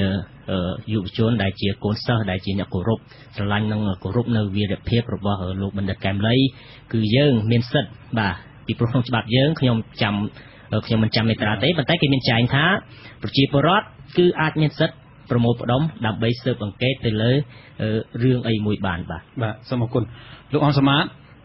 យុវជនដែលជាកូនសិស្សដែលជាអ្នកគោរពស្រឡាញ់និងគោរពនៅវីរភាពរបស់លោកបណ្ឌិតកែមលីគឺយើងមានសិទ្ធិបាទពីព្រោះក្នុងច្បាប់យើងខ្ញុំមិនចាំមេត្រាទេប៉ុន្តែគេមានចែងថាប្រជាពលរដ្ឋគឺអាចមានសិទ្ធិប្រមូលផ្ដុំដើម្បីស៊ើបអង្កេតទៅលើរឿងអីមួយបានបាទសូមអរគុណលោកអង្គសមត្ថ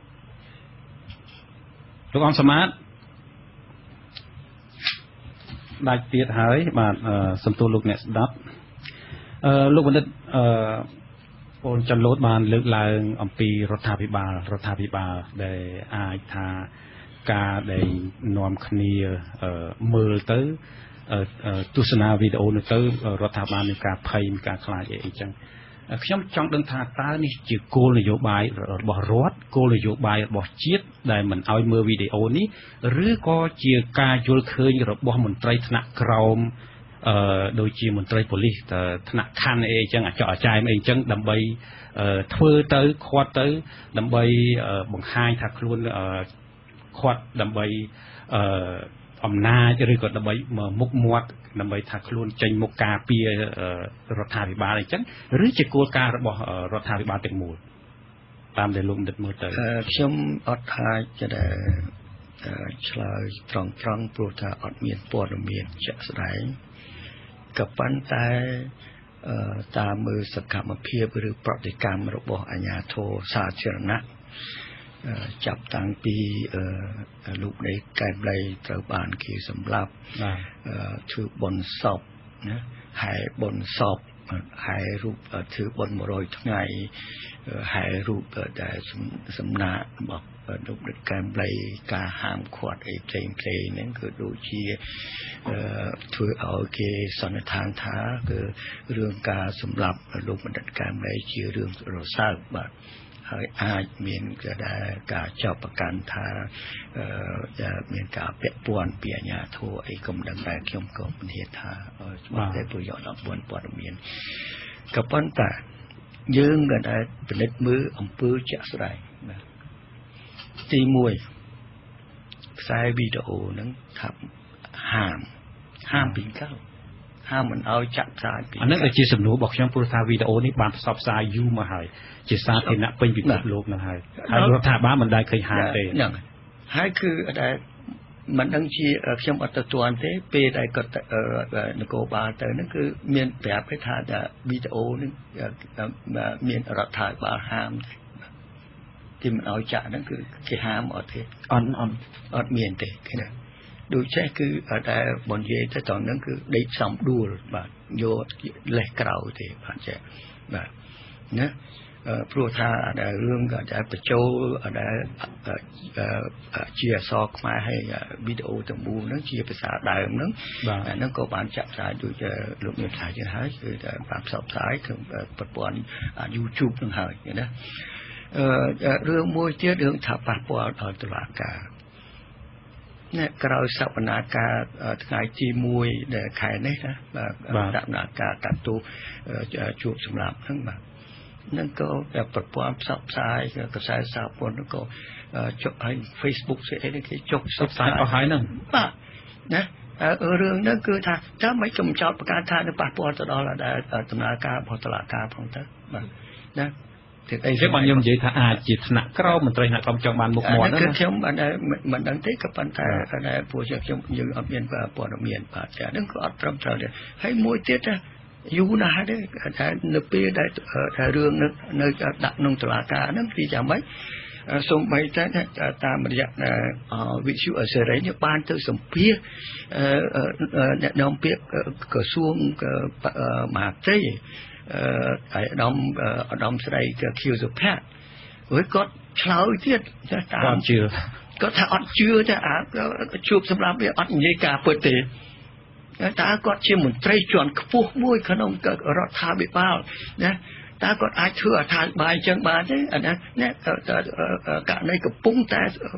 ដាច់ទៀតហើយបាទសំទោសលោកអ្នកស្ដាប់លោកបណ្ឌិតបងចន្ទលូតបានលើកឡើងអំពីរដ្ឋាភិបាលដែលអាចថាការដែលនាំគ្នាមើលទៅទស្សនាវីដេអូនោះទៅរដ្ឋាភិបាលមានការភ័យមានការខ្លាចអីចឹងខ្ញុំចង់ដឹងថាតើនេះជាគោលនយោបាយរបស់រដ្ឋគោលនយោបាយរបស់ជាតិដែលមិនឲ្យមើលវីដេអូនេះឬក៏ជាការយល់ឃើញរបស់មន្ត្រីថ្នាក់ក្រោមដូចជាមន្ត្រីប៉ូលីសថ្នាក់ខណ្ឌអីចឹងអាចអចាយអីចឹងដើម្បីធ្វើទៅខាត់ទៅដើម្បីបង្ហាញថាខ្លួនខាត់ដើម្បីអំណាចឬក៏ដើម្បីមុខមាត់ដើម្បីថាខ្លួនចេញមុខការពាររដ្ឋាភិបាលអីចឹងឬជាគោលការណ៍របស់រដ្ឋាភិបាលទាំងមូលតាមដែលលោកបណ្ឌិតមើលទៅខ្ញុំអត់អាចจะឆ្លើយត្រង់ព្រោះថាអត់មានព័ត៌មានជាក់ស្ដែងក៏ប៉ុន្តែតាមមើលសកម្មភាពឬប្រតិកម្មរបស់អាជ្ញាធរសាធារណៈចាប់តាំងពីលោកនៃកែបលីត្រូវបានគេសម្លាប់ធ្វើបុណ្យសពណាហើយបុណ្យសពហើយរូបធ្វើបុណ្យ100ថ្ងៃហើយរូបដែលសំណាក់របស់លោកនៃកែបលីការហាមឃាត់អីផ្សេងហ្នឹងគឺដូចជាធ្វើឲ្យគេសន្និដ្ឋានថាគឺរឿងការសម្លាប់លោកបណ្ឌិតកែបលីជារឿងរសើបបាទហើយអាចមានការចាប់ប្រកាន់ថាមានការពាក់ព័ន្ធពីអាជ្ញាធរអីក៏មិនដឹងដែរខ្ញុំក៏មិនហ៊ានថាច្បាស់តែប្រយោជន៍ដល់ព័ត៌មានក៏ប៉ុន្តែយើងក៏ដែលពិនិត្យមើលអំពើជាក់ស្ដែងបាទទី1ខ្សែវីដេអូហ្នឹងថាហាមពីកៅហាមមិនឲ្យចាក់ផ្សាយពីអានេះជាសំណួររបស់ខ្ញុំព្រោះថាវីដេអូនេះបានផ្សព្វផ្សាយយូរមកហើយជាសាធារណៈពេញពិភពលោកហ្នឹងហើយរដ្ឋាភិបាលមិនដែលឃើញហាមទេហ្នឹងហើយគឺដែលមិនដឹងជាខ្ញុំអត់ទៅទាន់ទេពេលដែលគាត់នគរបាលទៅហ្នឹងគឺមានប្រាប់គេថាវីដេអូនេះមានរដ្ឋាភិបាលហាមគេមិនឲ្យចាក់ហ្នឹងគឺគេហាមអត់ទេអត់មានទេគេណាដូចចេះគឺតែបននិយាយទៅតហ្នឹងគឺដេកសំដួលបាទយកលេសក្រៅទេបាទចេះបាទណាព្រោះថារឿងដែលបញ្ចូលដែលជាអក្សរខ្មែរហើយវីដេអូទាំងមូលហ្នឹងជាភាសាដើមហ្នឹងអាហ្នឹងក៏បានចាក់ផ្សាយដូចលោកមានផ្សាយទៅហើយគឺបានផ្សព្វផ្សាយក្នុងប្រព័ន្ធ YouTube ហ្នឹងហើយណារឿងមួយទៀតរឿងថាប៉ះពាល់ដល់តុលាការអ្នកក្រោយសវនាការថ្ងៃទី1ដែលខែនេះណាបាទដំណើរការកាត់ទោសជួបសម្រាប់ហ្នឹងបាទនឹងក៏ប្រព័ន្ធផ្សព្វផ្សាយកសែសារព័ត៌មានក៏ចុះឲ្យ Facebook ស្អីគេចុះផ្សព្វផ្សាយអស់ហើយហ្នឹងបាទណារឿងហ្នឹងគឺថាតើមិនចំចោតប្រកាសថានឹងប៉ះពាល់ទៅដល់ដំណើរការរបស់តុលាការផងទៅបាទណាទៀតអីចឹងបានខ្ញុំនិយាយថាអាចជាថ្នាក់ក្រមមន្ត្រីថ្នាក់ក្រមចង់បានមុខមាត់ហ្នឹងគឺខ្ញុំមិនដឹងទេក៏ប៉ុន្តែព្រោះខ្ញុំយើងអត់មានព័ត៌មានបាទចាហ្នឹងក៏អត់ត្រឹមត្រូវដែរហើយមួយទៀតយូរណាស់ទេតែនៅពេលដែលរឿងនៅដាក់ក្នុងតុលាការហ្នឹងពីយ៉ាងម៉េចសូម្បីតែតាមរយៈវិទ្យុអសេរីនេះបានទៅសម្ភាសអ្នកនាំពាក្យក្រសួងមហាផ្ទៃអាដាមស្រីខៀវសុភ័ក្រហើយគាត់ឆ្លើយទៀតតាមជឿគាត់ថាអត់ជឿទេជួបសម្រាប់វាអត់និយាយការពិតទេតើគាត់ជាមន្ត្រីជាន់ខ្ពស់មួយក្នុងរដ្ឋាភិបាលណា ta còn ai thưa thà bài chân bà thế anh nè cả đây cái pung ta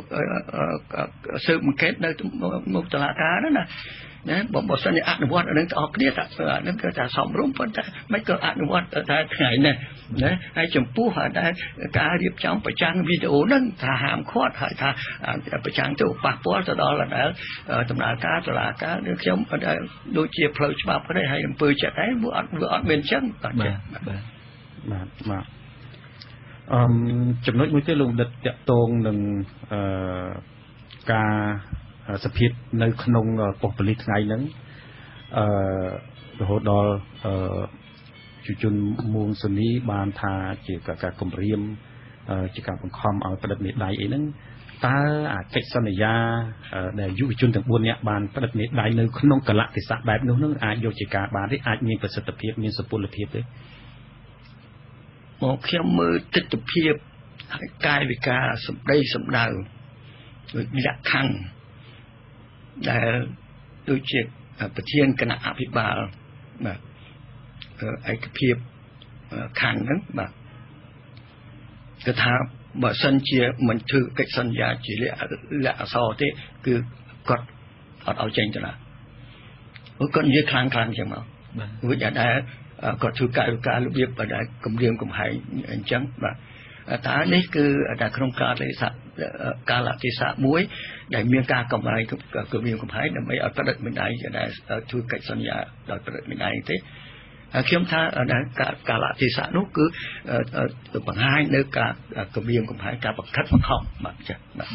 sự kết nơi một tờ lá cá đó nè nè bọn sân ăn được quạt ở đây họ biết à nó cái ta sống rung phân ta mấy cái ăn được quạt ta ngày này nè hay chấm pu họ ta cả điệp trong phải trang video nâng thà hàm khoát hay thà phải trang chỗ bạc bó từ đó là đã tầm lá cá được giống ở đây đôi chia phơi bạc ở đây hay phơi chặt đấy vừa ăn bên chân ចំណុចមួយទៀតលោកដិតតាក់ទងនឹងការសភាពនៅក្នុងប៉ុស្តិ៍ប៉ូលីសថ្ងៃហ្នឹងរហូតដល់ជួជនមួងស៊ូនីបានថាជាការគម្រាមជាការបង្ខំឲ្យផ្តិតមេដៃអីហ្នឹងតើអាកិច្ចសន្យាដែលយុវជនទាំង4នាក់បានផ្តិតមេដៃនៅក្នុងកលៈទេសៈបែបនោះនឹងអាចយកជាការបានទេអាចមានប្រសិទ្ធភាពមានសុពលភាពទេមកខ្ញុំមើលទស្សនវិជ្ជាកាយវិការសម្ដីសម្ដៅដូចលក្ខខណ្ឌដែលដូចជាប្រធានគណៈអភិបាលបាទឯកភាពខណ្ឌហ្នឹងបាទគឺថាបើសិនជាមិនធ្វើកិច្ចសន្យាជាលក្ខអក្សរទេគឺគាត់អត់ឲ្យចេញទៅណាគាត់និយាយខ្លាំងៗចឹងមកវាដែលគាត់ធ្វើកាយវិការរបៀបដែលគម្រាមកំហែងអញ្ចឹងបាទតើនេះគឺតែក្នុងកាលទេសៈមួយដែលមានការកំរាយគម្រាមកំហែងដើម្បីឲ្យផ្តិតមេដៃដែលធ្វើកិច្ចសន្យាដោយផ្តិតមេដៃទេខ្ញុំថាកាលទេសៈនោះគឺបង្ហាញនៅការគម្រាមកំហែងការបង្ខិតបង្ខំបាទចា៎បាទ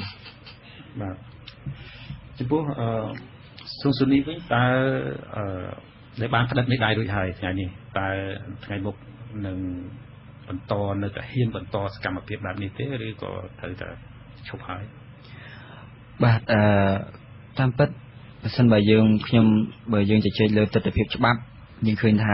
ចំពោះស៊ុងស៊ូនីវិញតើដែលបានផ្តិតមេដៃរួចហើយថ្ងៃនេះតើថ្ងៃមុខនឹងបន្តនៅតែហ៊ានបន្តសកម្មភាពបែបនេះទេឬក៏ត្រូវតែឈប់ហើយបាទតាមពិតបើសិនបើយើងជជែកលើទស្សនវិជ្ជាច្បាប់យើងឃើញថា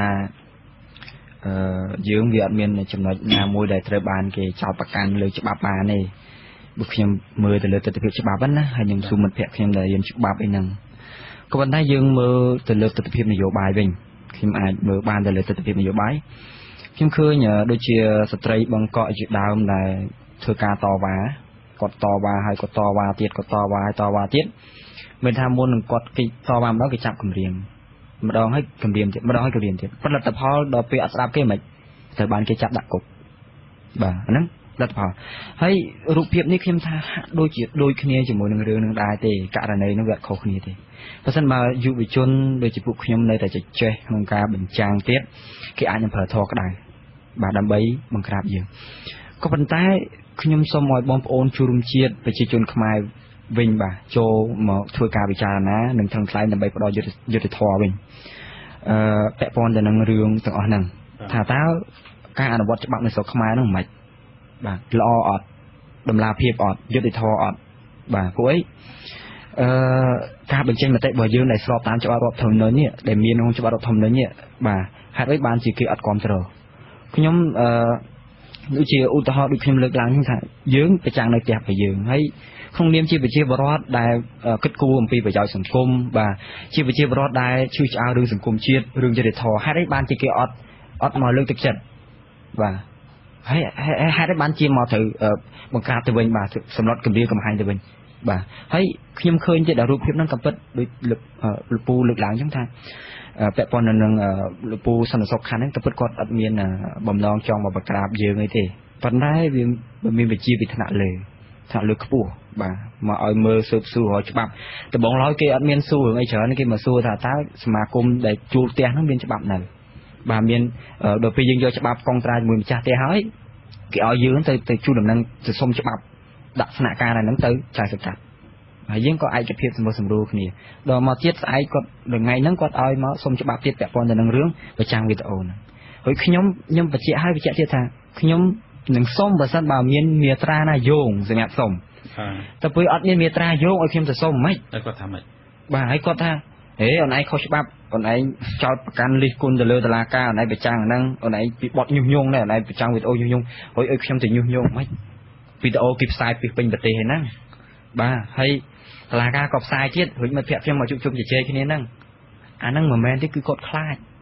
យើងវាអត់មានចំណុចណាមួយដែលត្រូវបានគេចោទប្រកាន់លើច្បាប់បានទេបើខ្ញុំមើលទៅលើទស្សនវិជ្ជាច្បាប់ហ្នឹងណាហើយខ្ញុំស៊ូមិត្តភក្តិខ្ញុំដែលរៀនច្បាប់អីហ្នឹងក៏ប៉ុន្តែយើងមើលទៅលើទស្សនវិជ្ជានយោបាយវិញខ្ញុំអាចមើលបានទៅលើទស្សនវិជ្ជានយោបាយខ្ញុំឃើញដូចជាស្ត្រីបង្កក់ជាដើមដែលធ្វើការតវ៉ាគាត់តវ៉ាហើយគាត់តវ៉ាទៀតគាត់តវ៉ាហើយតវ៉ាទៀតមិនថាមុននឹងគាត់គេតវ៉ាម្ដងគេចាប់គម្រាមម្ដងហើយគម្រាមទៀតម្ដងហើយគម្រាមទៀតផលិតផលដល់ពេលអត់ស្ដាប់គេមិនត្រូវបានគេចាប់ដាក់គុកបាទអាហ្នឹងលទ្ធផលហើយរូបភាពនេះខ្ញុំថាដូចជាដូចគ្នាជាមួយនឹងរឿងនឹងដែរទេករណីនឹងវាអត់ខុសគ្នាទេបើមិនបើយុវជនដូចជាពួកខ្ញុំនៅតែចេះក្នុងការបញ្ចាំងទៀតគេអាចនឹងប្រើធរក្តៅបាទដើម្បីបង្ក្រាបយើងក៏ប៉ុន្តែខ្ញុំសូមឲ្យបងប្អូនជួររួមជាតិប្រជាជនខ្មែរវិញបាទចូលមកធ្វើការពិចារណានិងថ្លឹងថ្លែងដើម្បីផ្ដល់យុត្តិធម៌វិញពាក់ព័ន្ធទៅនឹងរឿងទាំងអស់ហ្នឹងថាតើការអនុវត្តច្បាប់នៅស្រុកខ្មែរហ្នឹងមិនបាទល្អអត់តម្លាភាពអត់យុត្តិធម៌អត់បាទព្រោះអីការបញ្ចេញមតិរបស់យើងដែលស្របតាមច្បាប់រដ្ឋធម្មនុញ្ញនេះដែលមានក្នុងច្បាប់រដ្ឋធម្មនុញ្ញនេះបាទហេតុអីបានជាគេអត់គ្រប់គ្រងខ្ញុំដូចជាឧទាហរណ៍ដូចខ្ញុំលើកឡើងថាយើងប្រចាំងនៅផ្ទះរបស់យើងហើយក្នុងនាមជាប្រជាពលរដ្ឋដែលគិតគូរអំពីប្រយោជន៍សង្គមបាទជាប្រជាពលរដ្ឋដែលឈឺឆ្អាលរឿងសង្គមជាតិរឿងយុត្តិធម៌ហេតុអីបានជាគេអត់មកលើកទឹកចិត្តបាទហើយហេតុអីបានជាមកត្រូវបង្ក្រាបទៅវិញបាទសម្លុតគម្រាមកំហែងទៅវិញបាទហើយខ្ញុំឃើញទៀតរូបភាពហ្នឹងក៏ពិតដូចលោកពូលើកឡើងអញ្ចឹងថាពាក់ព័ន្ធនឹងលោកពូសន្តិសុខខណ្ឌហ្នឹងក៏ពិតគាត់អត់មានបំណងចង់មកបង្ក្រាបយើងអីទេប៉ុន្តែវាមានវិជាពីថ្នាក់លើខ្ពស់បាទមកឲ្យមើលស៊ើបសួរច្បាប់ដំបងឡើយគេអត់មានសួររឿងអីច្រើនគេមកសួរថាតើសមាគមដែលជួលផ្ទះហ្នឹងមានច្បាប់នៅបាទមានដល់ពេលយើងយកច្បាប់កងត្រាជាមួយម្ចាស់ផ្ទះហើយគេឲ្យយើងទៅជួលដំណឹងទៅសុំច្បាប់ដាក់ស្នាក់ការហ្នឹងទៅចែកសកាត់ហើយយើងក៏ឯកភាពសម្រួលគ្នាដល់មកទៀតស្អែកគាត់ថ្ងៃហ្នឹងគាត់ឲ្យមកសុំច្បាប់ទៀតពាក់ព័ន្ធទៅនឹងរឿងប្រចាំងវីដេអូហ្នឹងហើយខ្ញុំបញ្ជាក់ទៀតថាខ្ញុំនឹងសុំបើសិនបើមានមាត្រាណាយោងសម្រាប់សុំតែពេលអត់មានមាត្រាយោងឲ្យខ្ញុំទៅសុំមិនតែគាត់ថាម៉េចបាទហើយគាត់ថាហេអូនឯងខុសច្បាប់អូនឯងចោតប្រកាន់លិះគុណទៅលើតុលាការអូនឯងប្រចាំងហ្នឹងអូនឯងពីបត់ញុះញង់ដែរអូនឯងប្រចាំងវីដេអូញុះញង់ហើយឲ្យខ្ញុំទៅញុះញង់មិនវីដេអូគេផ្សាយពីពេញប្រទេសហ្នឹងបាទហើយតុលាការក៏ផ្សាយទៀតរួចមិត្តភក្តិខ្ញុំមកជួបជុំជជែកគ្នាហ្នឹងអាហ្នឹងមិនមែនទេគឺគាត់ខ្លាចហ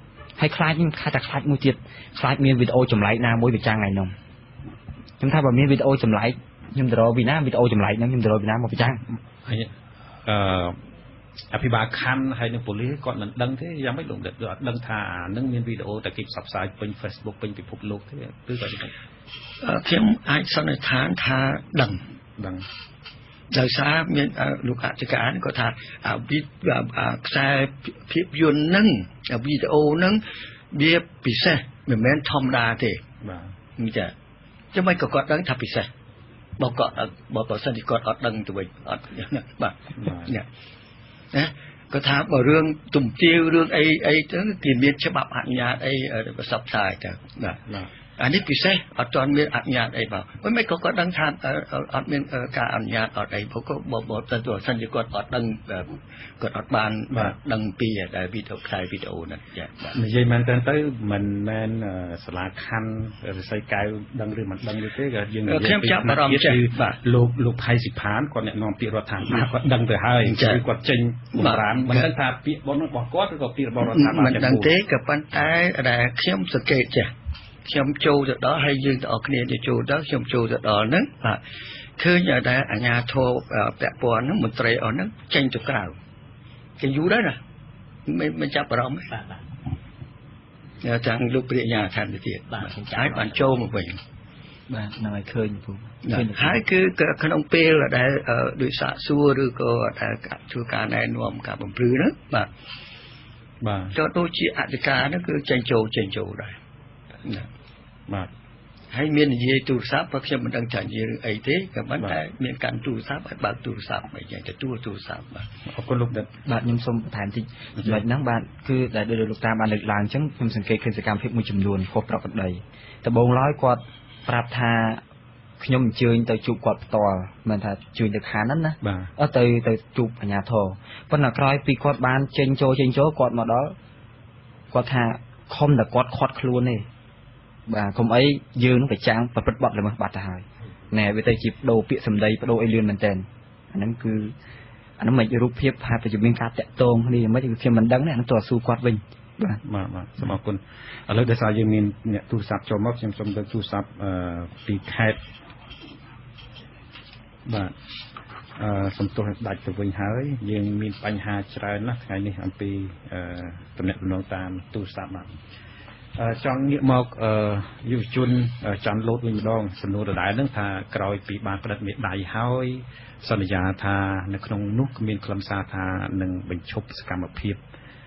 ហើយខ្លាចខ្ញុំថាតែខ្លាចមួយទៀតខ្លាចមានវីដេអូចម្លែកណាមួយប្រចាំថ្ងៃនោះខ្ញុំថាបើមានវីដេអូចម្លែកខ្ញុំទៅរកពីណាវីដេអូចម្លែកហ្នឹងខ្ញុំទៅរកពីណាមកប្រចាំហើយអភិបាលខណ្ឌហើយនឹងប៉ូលីសគាត់មិនដឹងទេយ៉ាងម៉េចលោកអត់ដឹងថានឹងមានវីដេអូតែគេផ្សព្វផ្សាយពេញ Facebook ពេញពិភពលោកទេគឺគាត់ខ្ញុំអាចសន្និដ្ឋានថាដឹងដោយសារមានលោកអធិការគាត់ថាខ្សែភាពយន្តហ្នឹងវីដេអូហ្នឹងវាពិសេសមិនមែនធម្មតាទេបាទចាចាំមិនក៏គាត់ដឹងថាពិសេសបើបើសិនជាគាត់អត់ដឹងទៅវិញអត់បាទណាគាត់ថាបើរឿងទំទាវរឿងអីទៅគេមានច្បាប់អនុញ្ញាតអីប្រសពផ្សាយទៅបាទអានេះពិសេសអត់ទាន់មានអនុញ្ញាតអីបាទមិនក៏គាត់ដឹងថាអត់មានការអនុញ្ញាតអត់អីព្រោះបើទៅសិនជាគាត់អត់ដឹងគាត់អត់បានដឹងពីដែលវីដេអូខ្សែវីដេអូហ្នឹងចានិយាយមែនទៅមិនមែនសាលាខណ្ឌរិស័យកែវដឹងឬមិនដឹងទេក៏យើងខ្ញុំចាប់អារម្មណ៍ចេះបាទលោកថៃសិផានគាត់អ្នកនាំពាក្យរដ្ឋាភិបាលគាត់ដឹងទៅហើយគឺគាត់ចេញបំរាមមិនដឹងថាពាក្យរបស់គាត់ឬក៏ពាក្យរបស់រដ្ឋាភិបាលមិនដឹងទេក៏ប៉ុន្តែដែលខ្ញុំសង្កេតចេះខ្ញុំចូលទៅដល់ហើយយើងទាំងអស់គ្នាទៅចូលទៅខ្ញុំចូលទៅដល់ហ្នឹងបាទឃើញតែអាជ្ញាធរពាក់ព័ន្ធហ្នឹងមន្ត្រីអស់ហ្នឹងចេញទៅក្រៅគេយូរដែរណាមិនចាប់អារម្មណ៍ទេបាទទាំងលោកព្រះញ្ញាខណ្ឌទៅទៀតបាទហើយបានចូលមកវិញបាទហ្នឹងហើយឃើញពូហើយគឺក្នុងពេលដែលដោយសាកសួរឬក៏ដែលធ្វើការណែនាំការបំភ្លឺហ្នឹងបាទចូលទៅជាអធិការហ្នឹងគឺចេញចូលដែរបាទហើយមាននិយាយទូរស័ព្ទព្រោះខ្ញុំមិនដឹងថានិយាយរឿងអីទេក៏ប៉ុន្តែមានកាន់ទូរស័ព្ទហើយបើកទូរស័ព្ទអីចឹងទទួលទូរស័ព្ទបាទអរគុណលោកបាទខ្ញុំសូមបន្ថែមតិចចំណុចហ្នឹងបាទគឺដែលដោយលោកតាបានលើកឡើងអញ្ចឹងខ្ញុំសង្កេតឃើញសកម្មភាពមួយចំនួនខុសប្រក្រតីដំបូងឡើយគាត់ប្រាប់ថាខ្ញុំអញ្ជើញទៅជួបគាត់ផ្ទាល់មិនថាជួយទៅខាងហ្នឹងណាទៅជួបអាជ្ញាធរប៉ុន្តែក្រោយពីគាត់បានចេញចូលគាត់មកដល់គាត់ថាខំតែគាត់ខាត់ខ្លួនទេបាទកុំអីយើងនឹងប្រចាំងប្រព្រឹត្តបទល្មើសបាត់ទៅហើយណែវាទៅជាបដូរពាក្យសម្ដីបដូរអីលឿនមែនតើអាហ្នឹងគឺអាហ្នឹងមិនរូបភាពហាក់តែមានការតាក់ទងគ្នាមិនគឺខ្ញុំមិនដឹងទេអាហ្នឹងតើស៊ូគាត់វិញបាទសូមអរគុណឥឡូវដោយសារយើងមានអ្នកទូរស័ព្ទចូលមកខ្ញុំសូមលើកទូរស័ព្ទពីខេត្តបាទសំទោសដាច់ទៅវិញហើយយើងមានបញ្ហាច្រើនណាស់ថ្ងៃនេះអំពីតំណែងតាមទូរស័ព្ទបាទចង់ងាកមកយុវជនចាំលោតវិញម្ដងសំណួរដដែលហ្នឹងថាក្រោយពីបានផ្តិតមេដៃហើយសន្យាថានៅក្នុងនោះមានខ្លឹមសារថានឹងបញ្ឈប់សកម្មភាព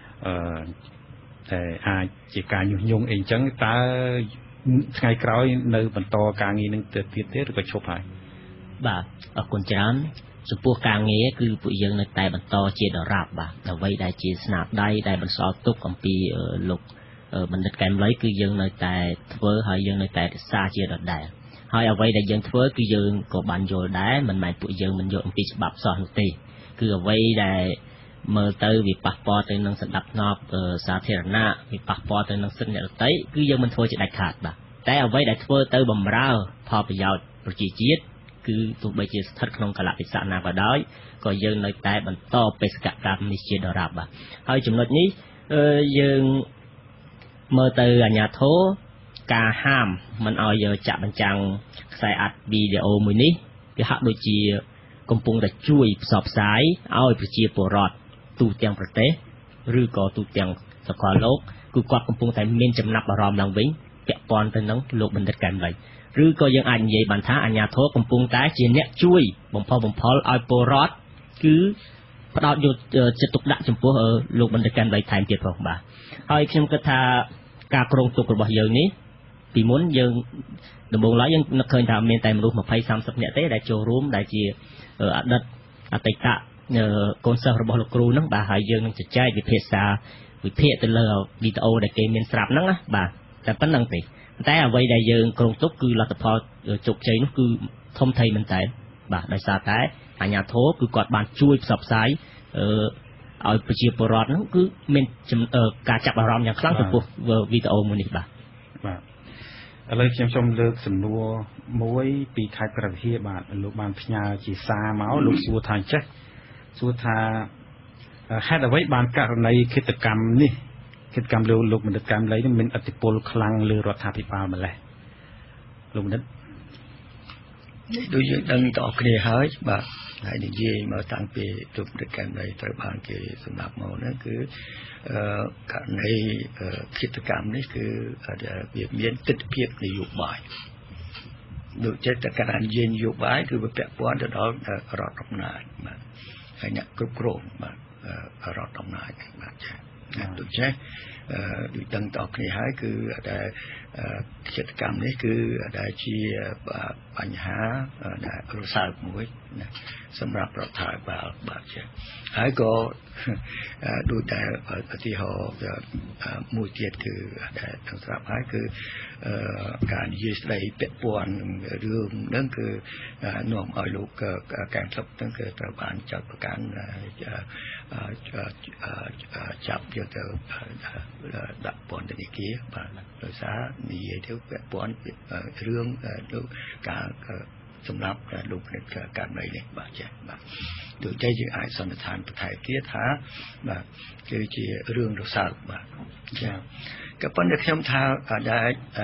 តែអាចជាការញុះញង់អីចឹងតើថ្ងៃក្រោយនៅបន្តការងារនឹងទៅទៀតទេឬក៏ឈប់ហើយបាទអរគុណច្រើនចំពោះការងារគឺពួកយើងនៅតែបន្តជាដរាបបាទអ្វីដែលជាស្នាដៃដែលបន្សល់ទុកអំពីលោកបណ្ឌិតកែមលីគឺយើងនៅតែធ្វើហើយយើងនៅតែរក្សាជាដដែលហើយអ្វីដែលយើងធ្វើគឺយើងក៏បានយល់ដែរមិនមែនពួកយើងមិនយល់អំពីច្បាប់សោះនោះទេគឺអ្វីដែលមើលទៅវាប៉ះពាល់ទៅនឹងសន្តិភាពសាធារណៈវាប៉ះពាល់ទៅនឹងសិទ្ធិអ្នកដទៃគឺយើងមិនធ្វើជាដាច់ខាតបាទតែអ្វីដែលធ្វើទៅបម្រើផលប្រយោជន៍ប្រជាជាតិគឺទោះបីជាស្ថិតក្នុងកលៈទេសៈណាក៏ដោយក៏យើងនៅតែបន្តបេសកកម្មនេះជាដរាបបាទហើយចំណុចនេះយើងមើលទៅអាជ្ញាធរការហាមមិនឲ្យចាក់បញ្ចាំងខ្សែអាត់វីដេអូមួយនេះវាហាក់ដូចជាកំពុងតែជួយផ្សព្វផ្សាយឲ្យប្រជាពលរដ្ឋទូទាំងប្រទេសឬក៏ទូទាំងសកលលោកគឺគាត់កំពុងតែមានចំណាប់អារម្មណ៍ឡើងវិញពាក់ព័ន្ធទៅនឹងលោកបណ្ឌិតកែមលីឬក៏យើងអាចនិយាយបានថាអាជ្ញាធរកំពុងតែជាអ្នកជួយបំផុសបំផុលឲ្យពលរដ្ឋគឺផ្ដោតយកចិត្តទុកដាក់ចំពោះលោកបណ្ឌិតកែមលីថែមទៀតផងបាទហើយខ្ញុំគិតថាការគ្រោងទុករបស់យើងនេះពីមុនយើងដំបូងឡើយយើងនឹកឃើញថាមានតែមនុស្ស20-30នាក់ទេដែលចូលរួមដែលជាអតីតកូនសិស្សរបស់លោកគ្រូហ្នឹងបាទហើយយើងនឹងជជែកវិភាគទៅលើវីដេអូដែលគេមានស្រាប់ហ្នឹងណាបាទតែប៉ុណ្្នឹងទេតែអ្វីដែលយើងគ្រោងទុកគឺលទ្ធផលជោគជ័យនោះគឺធំធេងមែនតើបាទដោយសារតែអាជ្ញាធរគឺគាត់បានជួយផ្សព្វផ្សាយឲ្យប្រជាពលរដ្ឋហ្នឹងគឺមានការចាប់អារម្មណ៍យ៉ាងខ្លាំងចំពោះវីដេអូមួយនេះបាទឥឡូវខ្ញុំសូមលើកសំណួរមួយពីខេត្តព្រះវិហារបាទលោកបានផ្ញើជាសារមកលោកសួរថាអញ្ចេះសួរថាហេតុអ្វីបានករណីឃាតកម្មនេះกิจกรรมเร็วลูกมันการเลยนี่มันอติปลคลังเรือรัฐาภิบาลมาเลยลูกนั้นโดยดังต่อคดีหายแบบไหนดีเย่มาตั้งปีจุดการใดตระบานเกี่ยสำนักมอนั่นคือการในกิจกรรมนี้คืออาจจะเบียดเบียนติดเพียบในยุคบ่ายโดยเฉพาะการเย็นยุคบ่ายคือแบบแปะป้อนจะต้องรอดตำนานมาให้เนี่ยกรุบกรอบมารอดตำนานมาใช่โดยใช่ดูดังต่อคดีหายคือได้กิจกรรมนี้คือได้ชี้ปัญหาได้รู้สึกมวยสำหรับเราถ่ายบาดเจ็บหายก็ดูแต่ที่เขามวยเทียดคือได้สำหรับหายคือการยืดไหลเปะปวนเรื่องนั่นคือหน่วงอ่อยลูกการทับนั่นคือตระบานจับประกันจับเยอะดับปอนตัวนี้กี้ป่ะโดยสารมีเที่ยวแบบปอนเรื่องการสำหรับลูกในการใดเนี่ยบาดเจ็บแบบโดยใจจึงอายสนทานประทายเกียรติหาแบบคือจีเรื่องเราสาวแบบกับปัญญาเทียมทาได้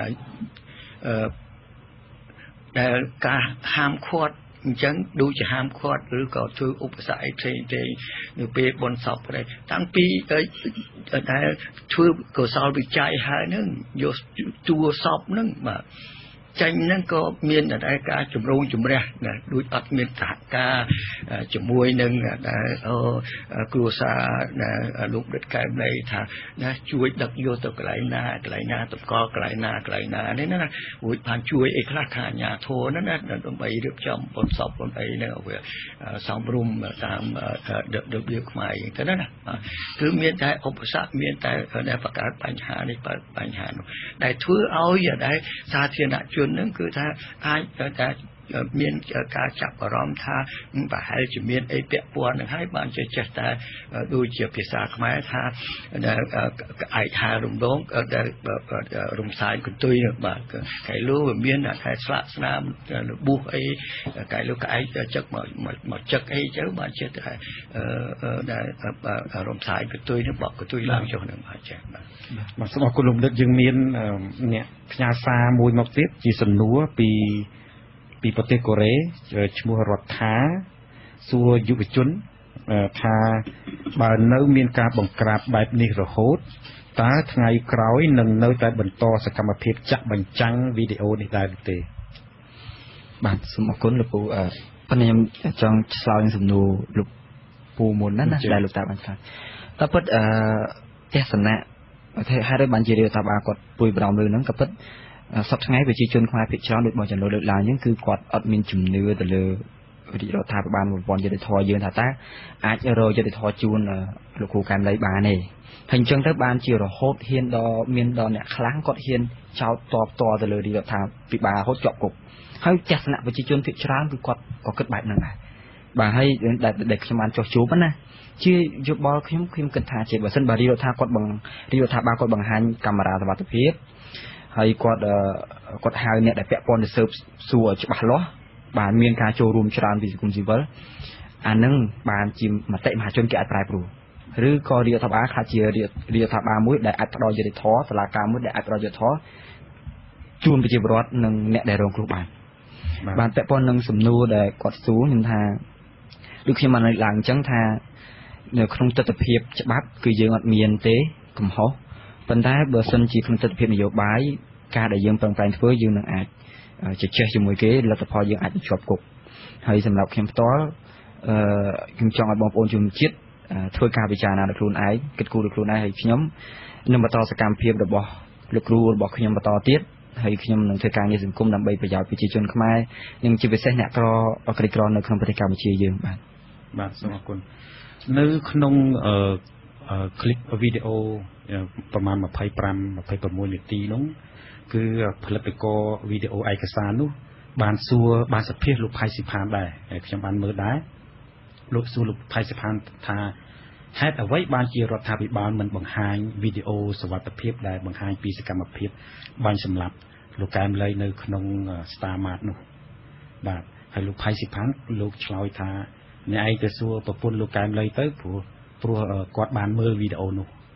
แต่การห้ามควดจังดูจะห้ามควดหรือก็ช่วยอุปสรรคเทหรือเปบนสอบอะไรตั้งปีได้ช่วยก็สอบวิจัยหานึงโยตัวสอบนึงมาใจนั่นก็มีนได้การจุ่มลงจุ่มเรียนะดูอัดมีนตากาจุ่มมวยนึงได้กลัวซาลูกเด็ดกายในท่านะช่วยดักโยตกไหลนาตกกอไหลนาเนี่ยนะอุ้ยผ่านช่วยเอกราชาญาโทนั่นนะต้องไปเรียบจำบนสอบบนไปเนี่ยเอาไว้สองรุมตามเดือบใหม่อย่างนั้นนะคือมีนได้อุปสรรคมีนได้ในประกาศปัญหาในปัญหาได้ทั่วเอาอย่าได้สาธารณชนนั่นคือถ้าจะมีการจับอารมณ์ถ้าแบบให้จะมีไอ้เปียปวนให้บ้านจะแต่ดูเจียบภาษาขมายถ้าไอ้ทารุมร้องรุมสายกันตุยเนี่ยแบบไก่รู้แบบมีน่ะไก่สละสนามบุกไอ้ไก่รู้ไก่จักมาจักไอ้เจ้าบ้านจะได้รุมสายกันตุยเนี่ยบอกกันตุยล่างช่วงหนึ่งมาแจ้งมาสมองกุลมเด็กยังมีเนี่ยพญาซามวยมาติดจีสันนัวปีประเทศเกาหลีชมัวรถท้าสัวยุบจุนท้าบานเนื้อมีการบังกราบแบบนี้ระโหดตาไงกร้อยหนึ่งเนื้อแต่บรรทอสกรรมเพศจักบัญจังวิดีโอในได้เตะบานสมกุลลูกปูปัญญาจังสาวยังสมนูลูกปูมุนนั่นนะได้ลูกตาบัญชาแต่พอเทศนาให้ได้บัญชีเดียวตาบากดปุยบราวมือนั้นกับพอสับทั้งไงไปชี้ชนควายผิดช้อนโดยบอลจันโดยลายนั่นคือกอดอัดมินจุ่มเนื้อแต่เลยวิธีเราทาบานบอลจะได้ทอยืนท่าตาอาจจะเราจะได้ทอจูนลูกคู่การไล่บานเนี่ยhình chân tới ban chiều rồi hốt hiên đo miền đo nè kháng cọt hiên chào toแต่เลยดีเราทาปีบาhốt chọc cụcให้จัดหนักไปชี้ชนผิดช้อนคือกอดก็เกิดบาดนั่นไงบาให้เด็กสมานจอชูมันนะชื่อยกบอลคิมกันทาเจ็บแบบเส้นบาดีเราทากอดบังดีเราทาบากอดบังหันกำราสวัสดิ์เพชรให้กดหายเนี่ยได้แปะปอนเสิร์ฟสัวจะบาล้อบานเมียนกาโจรวมชรานวิสกุลจิวล์อันนึงบานจิมมาเตะมหาชนแก่ปลายปลูหรือก็เรียทับอาคาเจียเรียทับอามุ้ยได้อัตรอยจะได้ท้อสลากามุ้ยได้อัตรอยจะท้อจูนไปจีบรถหนึ่งเนี่ยได้รองครูบานแปะปอนหนึ่งสมนูได้กดสูงหินทาดูขึ้นมาในหลังจังทาเนี่ยคงจะตะเพียบจะบับคือยังอัดเมียนเตะกลุ่มเขาปัญหาเบอร์ซันจีคงจะตะเพียบนโยบายการได้ยังแปลงเพื่อยังหนึ่งอาจจะเชื่อจมูกเก๋แล้วแต่พอยังอาจจะชอบกบให้สำหรับเข้มต้อยังจองอัดบอลโอนจุ่มชิดช่วยการวิจารณ์ดักครูนไอ้กิจกูดักครูนไอ้ให้ขยมนำมาต่อสกรรมเพียบดักบอดักครูบอกขยมมาต่อเตี้ยให้ขยมหนึ่งเทการในสังคมนำไปประหยัดวิจิตรขมายยังจะไปเส้นเนี่ยกรอกริกรในคำปฏิกรรมวิจิตรยืมบาทสมกุลนึกนงคลิปวิดีโอประมาณมาไพ่ปรำมาไพ่ประมวลตีน้องคือผลิตกรวิดีโอเอกสารนู้บานซัวบานสเปียลูกไพ่สิพานได้ขยมบานมือได้ลูกซัวลูกไพ่สิพานทาแฮดเอาไว้บานจีรถาบิบาลมันบังหายวิดีโอสวัสดิภาพได้บังหายปีสกรรมภาพบานสำหรับลูกการเลยในขนมสตาร์มาร์ทนู้บาทให้ลูกไพ่สิพานลูกชลอยทาในไอจะซัวประปุ่นลูกการเลยเต้ผู้กอดบานมือวิดีโอนู้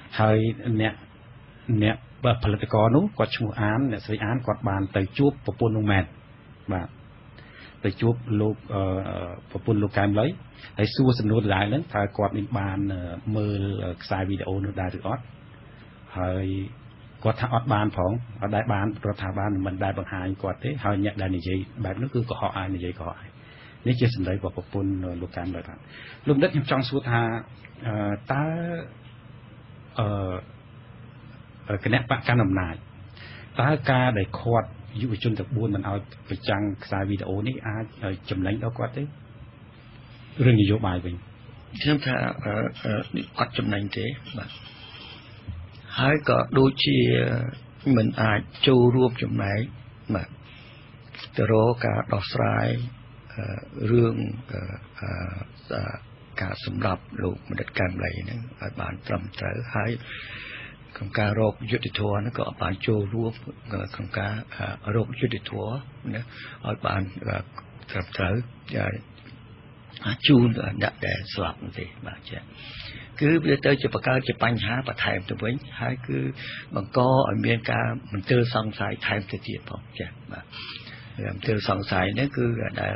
ហើយអ្នកបើផលិតករនោះគាត់ឈ្មោះអានអ្នកស្រីអានគាត់បានទៅជួបប្រពន្ធនោះមែនបាទទៅជួបលោកប្រពន្ធលោកកែមលុយហើយសួរសំណួរដដែលហ្នឹងថាគាត់នឹងបានមើលខ្សែវីដេអូនោះដែរឬអត់ហើយគាត់ថាអត់បានផងអត់ដែលបានរដ្ឋាភិបាលមិនដែលបង្ហាញគាត់ទេហើយអ្នកដែលនិយាយបែបនោះគឺកុហកអាយនិយាយកុហកអាយនេះជាសម្ដីរបស់ប្រពន្ធលោកកែមលុយថាលោកនិតខ្ញុំចង់សួរថាតើគណៈបកកណ្ដាលអំណាចតើការដែលខាត់យុវជនទាំង4មិនឲ្យប្រចាំងខ្សែវីដេអូនេះអាចចំណេញដល់គាត់ទេរឿងនយោបាយវិញខ្ញុំថាអត់ចំណេញទេបាទហើយក៏ដូចជាមិនអាចចូលរួមចំណែកបាទទៅរកការដោះស្រាយរឿងការសម្រាប់លោកមនិតកែមលីហ្នឹងឲ្យបានត្រឹមត្រូវហើយក្នុងការរកយុទ្ធធម៌ហ្នឹងក៏បានចូលរួមក្នុងការរកយុទ្ធធម៌ណាឲ្យបានត្រឹមត្រូវជូនអ្នកដែលស្លាប់នោះទេបាទចា៎គឺវាទៅជាបង្កើតជាបញ្ហាបន្ថែមទៅវិញហើយគឺបង្កឲ្យមានការមន្ទិលសង្ស័យថែមទៅទៀតផងចា៎បាទមន្ទិលសង្ស័យនេះគឺ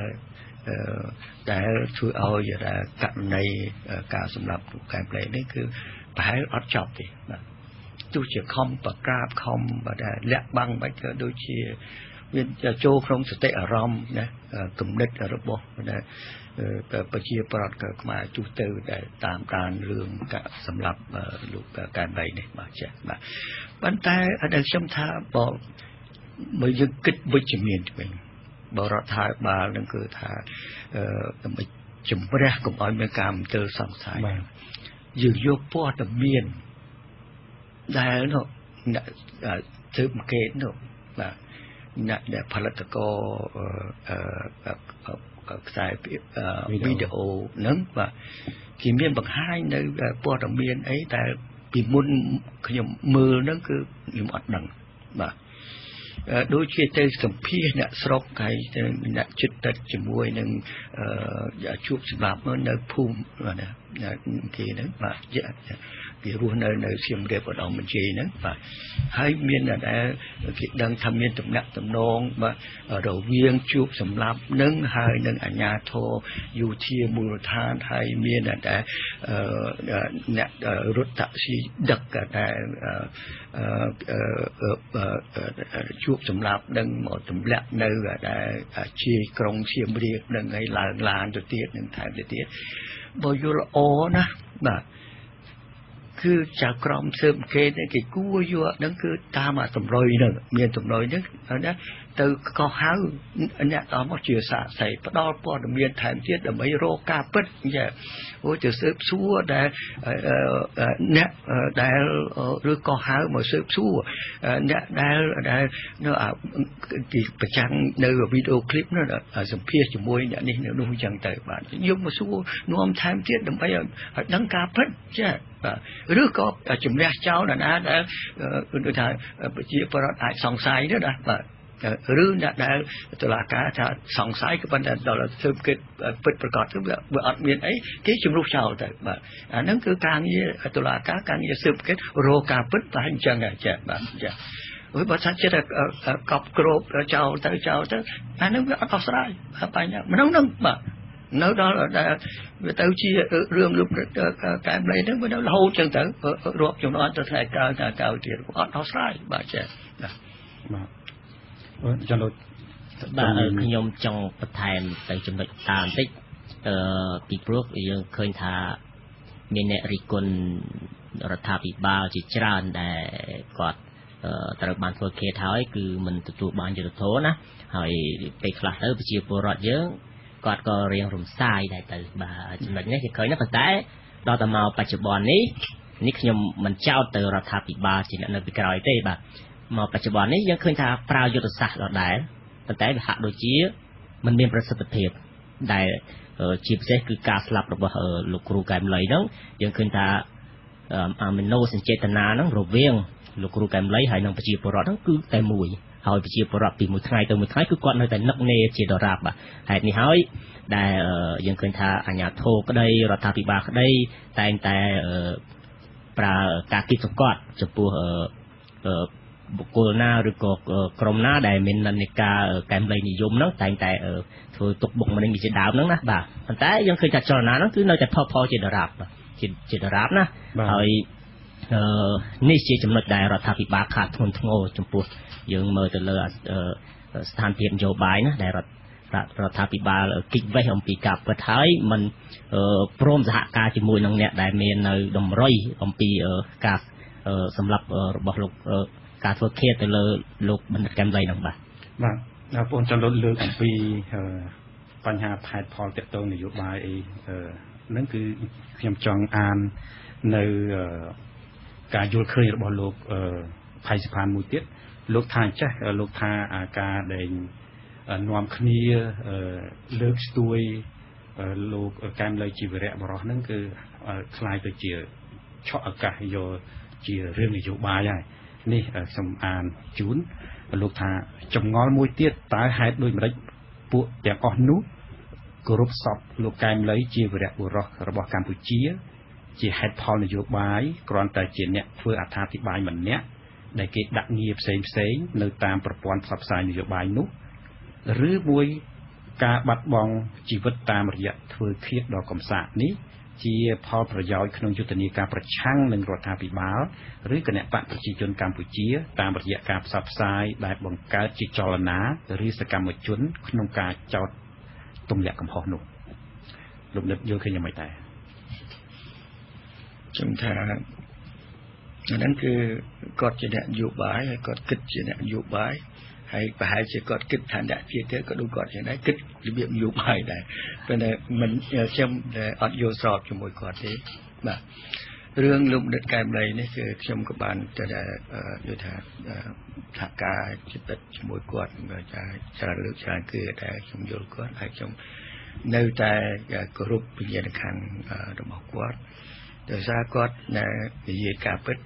ដែលជួយឲ្យករណីការសម្លាប់លោកកែមលីនេះគឺប្រហែលអត់ចប់ទេបាទទោះជាខំប្រក្រាបខំដែលលាក់បាំងបាច់ក៏ដូចជាវាចូលក្នុងសតិអារម្មណ៍ណាគំនិតរបស់ប្រជាប្រដ្ឋខ្មែរទូទៅដែលតាមដានរឿងការសម្លាប់លោកកែមលីនេះបាទចា៎បាទប៉ុន្តែដែលខ្ញុំថាបើយើងគិតវិជ្ជមានវិញបរដ្ឋាភិបាលនឹងគឺថាដើម្បីជំរះកុំឲ្យមានការមន្ទិលសង្ស័យយើងយកព័ត៌មានដែលនោះអ្នកទើបគេនោះបាទអ្នកដែលផលិតករខ្សែវីដេអូហ្នឹងបាទគេមានបង្ហាញនៅព័ត៌មានអីដែលពីមុនខ្ញុំមើលហ្នឹងគឺខ្ញុំអត់ដឹងបាទដូចជាទៅសម្ភាសអ្នកស្រុកហើយអ្នកចិត្តទឹកជាមួយនឹងជួបសម្រាប់នៅភូមិណាគេហ្នឹងបាទគេរស់នៅសៀមរាបឧត្តមបញ្ជាហ្នឹងបាទហើយមានដែលគេដឹងថាមានតំណែងតំណងបាទរវាងជួបសម្រាប់នឹងហើយនឹងអាជ្ញាធរយោធាមូលដ្ឋានហើយមានដែលអ្នករត់តាក់ស៊ីដឹកដែលជួបសម្រាប់នឹងមកទម្លាក់នៅដែលជាក្រុងសៀមរាបនឹងឲ្យឡើងឡានទៅទៀតនឹងថែមទៅទៀតបើយល់ល្អណាបាទគឺចៅក្រមស៊ើបគេគេគួរយកហ្នឹងគឺតាមតម្រុយហ្នឹងមានតម្រុយហ្នឹងណាទៅកោះហៅអ្នកតាមមកជាសាស្ត្រីផ្ដល់ព័ត៌មានថែមទៀតដើម្បីរកការពិតចាអូទៅស៊ើបសួរដែលអ្នកដែលឬកោះហៅមកស៊ើបសួរអ្នកដែលនៅទីប្រចាំនៅវីដេអូឃ្លីបនោះសម្ភាសជាមួយអ្នកនេះនោះអញ្ចឹងទៅបាទយកមកសួរនាំថែមទៀតដើម្បីឲ្យដឹងការពិតចាបាទឬក៏ជំនះចោលណាដែលដូចថាប្រជាពលរដ្ឋអាចសង្ស័យទៅណាបាទឬអ្នកដែលតុលាការថាសង្ស័យក៏ប៉ុន្តែដល់ស៊ើបគេពិតប្រកបទៅវាអត់មានអីគេជំរុះចោលទៅបាទអាហ្នឹងគឺការងារតុលាការការងារស៊ើបគេរកការពិតតែអញ្ចឹងចាបាទចាបើថាចិត្តកប់គ្របចោលទៅអាហ្នឹងវាអត់ដោះស្រាយបញ្ហាមិនហ្នឹងបាទនៅដល់វាទៅជារឿងលោកកែមលីហ្នឹងវានៅរហូតចឹងទៅរាប់ចំនួនទៅថ្ងៃក្រោយទៀតអត់ដោះស្រាយបាទចាបាទចាំលោកបាទខ្ញុំចង់បន្ថែមទៅចំណុចតាមបន្តិចពីព្រោះយើងឃើញថាមានអ្នករិះគន់រដ្ឋាភិបាលជាច្រើនដែលគាត់ត្រូវបានធ្វើគេហើយគឺមិនទទួលបានយុត្តិធម៌ណាហើយពេលខ្លះទៅប្រជាពលរដ្ឋយើងគាត់ក៏រៀងរំសាយដែរទៅបាទចំណុចនេះគេឃើញណាប៉ុន្តែដល់តែមកបច្ចុប្បន្ននេះខ្ញុំមិនចោទទៅរដ្ឋាភិបាលជាអ្នកនៅពីក្រោយទេបាទមកបច្ចុប្បន្ននេះយើងឃើញថាប្រើយុទ្ធសាស្ត្រដដែលប៉ុន្តែវាហាក់ដូចជាមិនមានប្រសិទ្ធភាពដែលជាពិសេសគឺការស្លាប់របស់លោកគ្រូកែមលីហ្នឹងយើងឃើញថាអាមីណូសញ្ចេតនាហ្នឹងរវាងលោកគ្រូកែមលីហើយនិងប្រជាពលរដ្ឋហ្នឹងគឺតែមួយហើយប្រជាពលរដ្ឋពីមួយថ្ងៃទៅមួយថ្ងៃគឺគាត់នៅតែនឹកនេជាដរាបបាទហេតុនេះហើយដែលយើងឃើញថាអាជ្ញាធរក្តីរដ្ឋាភិបាលក្តីតែងតែប្រើការគិតសង្កត់ចំពោះបុគ្គលណាឬក៏ក្រុមណាដែលមាននិន្នាការកែមលៃនិយមហ្នឹងតែងតែធ្វើទុកបុកម្នេញជាដើមហ្នឹងណាបាទប៉ុន្តែយើងឃើញថាចលនាហ្នឹងគឺនៅតែផលជាដរាបជាដរាបណាហើយនេះជាចំណុចដែលរដ្ឋាភិបាលខាតធ្ងន់ធ្ងរចំពោះយើងមើលទៅលើស្ថានភាពនយោបាយណាដែលរដ្ឋាភិបាលគិតវេះអំពីការពិតហើយមិនព្រមសហការជាមួយនឹងអ្នកដែលមាននៅតម្រុយអំពីការសម្រាប់របស់លោកការធ្វើឃាតទៅលើលោកបណ្ឌិតកែមលីហ្នឹងបាទបងប្អូនចង់លើកអំពីបញ្ហាផែនផលទាក់ទងនយោបាយអីហ្នឹងគឺខ្ញុំចង់អាននៅការយល់ឃើញរបស់លោកផៃសិផានមួយទៀតលោកថាចេះលោកថាការដែលនាំគ្នាលើកស្ទួយលោកកែមលីជីវរៈបរោះហ្នឹងគឺคล้ายទៅជាឆក់ឱកាសយកជារឿងនយោបាយហើយនេះខ្ញុំអានជូនលោកថាចម្ងល់មួយទៀតតើហេតុដូចម្ដេចពួកទាំងអស់នោះគោរពសពលោកកែមលីជាវីរៈបុរសរបស់កម្ពុជាជាហេតុផលនយោបាយគ្រាន់តែជាអ្នកធ្វើអត្ថាធិប្បាយម្នាក់ដែលគេដាក់ងារផ្សេងនៅតាមប្រព័ន្ធផ្សព្វផ្សាយនយោបាយនោះឬមួយការបាត់បង់ជីវិតតាមរយៈធ្វើឃាតដ៏កំសាកនេះជាផលប្រយោជន៍ក្នុងយុទ្ធនាការប្រឆាំងនឹងរដ្ឋាភិបាលឬគណៈបកប្រជាជនកម្ពុជាតាមរយៈការផ្សព្វផ្សាយដែលបង្កើតជាចលនាឬសកម្មជនក្នុងការចោទទម្លាក់កំហុសនោះលោកនិតយល់ឃើញយ៉ាងម៉េចដែរខ្ញុំថាហ្នឹងគឺគាត់ជាអ្នកនយោបាយហើយគាត់គិតជាអ្នកនយោបាយហើយប្រហែលជាគាត់គិតថាអ្នកជាទៅក៏ដូចគាត់យ៉ាងដែរគិតរបៀបនយោបាយដែរប៉ុន្តែមិនខ្ញុំអត់យល់ស្របជាមួយគាត់ទេបាទរឿងលោកបណ្ឌិតកែមលីនេះគឺខ្ញុំក៏បានតែយល់ថាថាការចិត្តជាមួយគាត់ច្រើនលើកច្រើនគឺតែខ្ញុំយល់គាត់ហើយខ្ញុំនៅតែគោរពវិញ្ញាណក្ខន្ធរបស់គាត់ដោយសារគាត់និយាយការពិត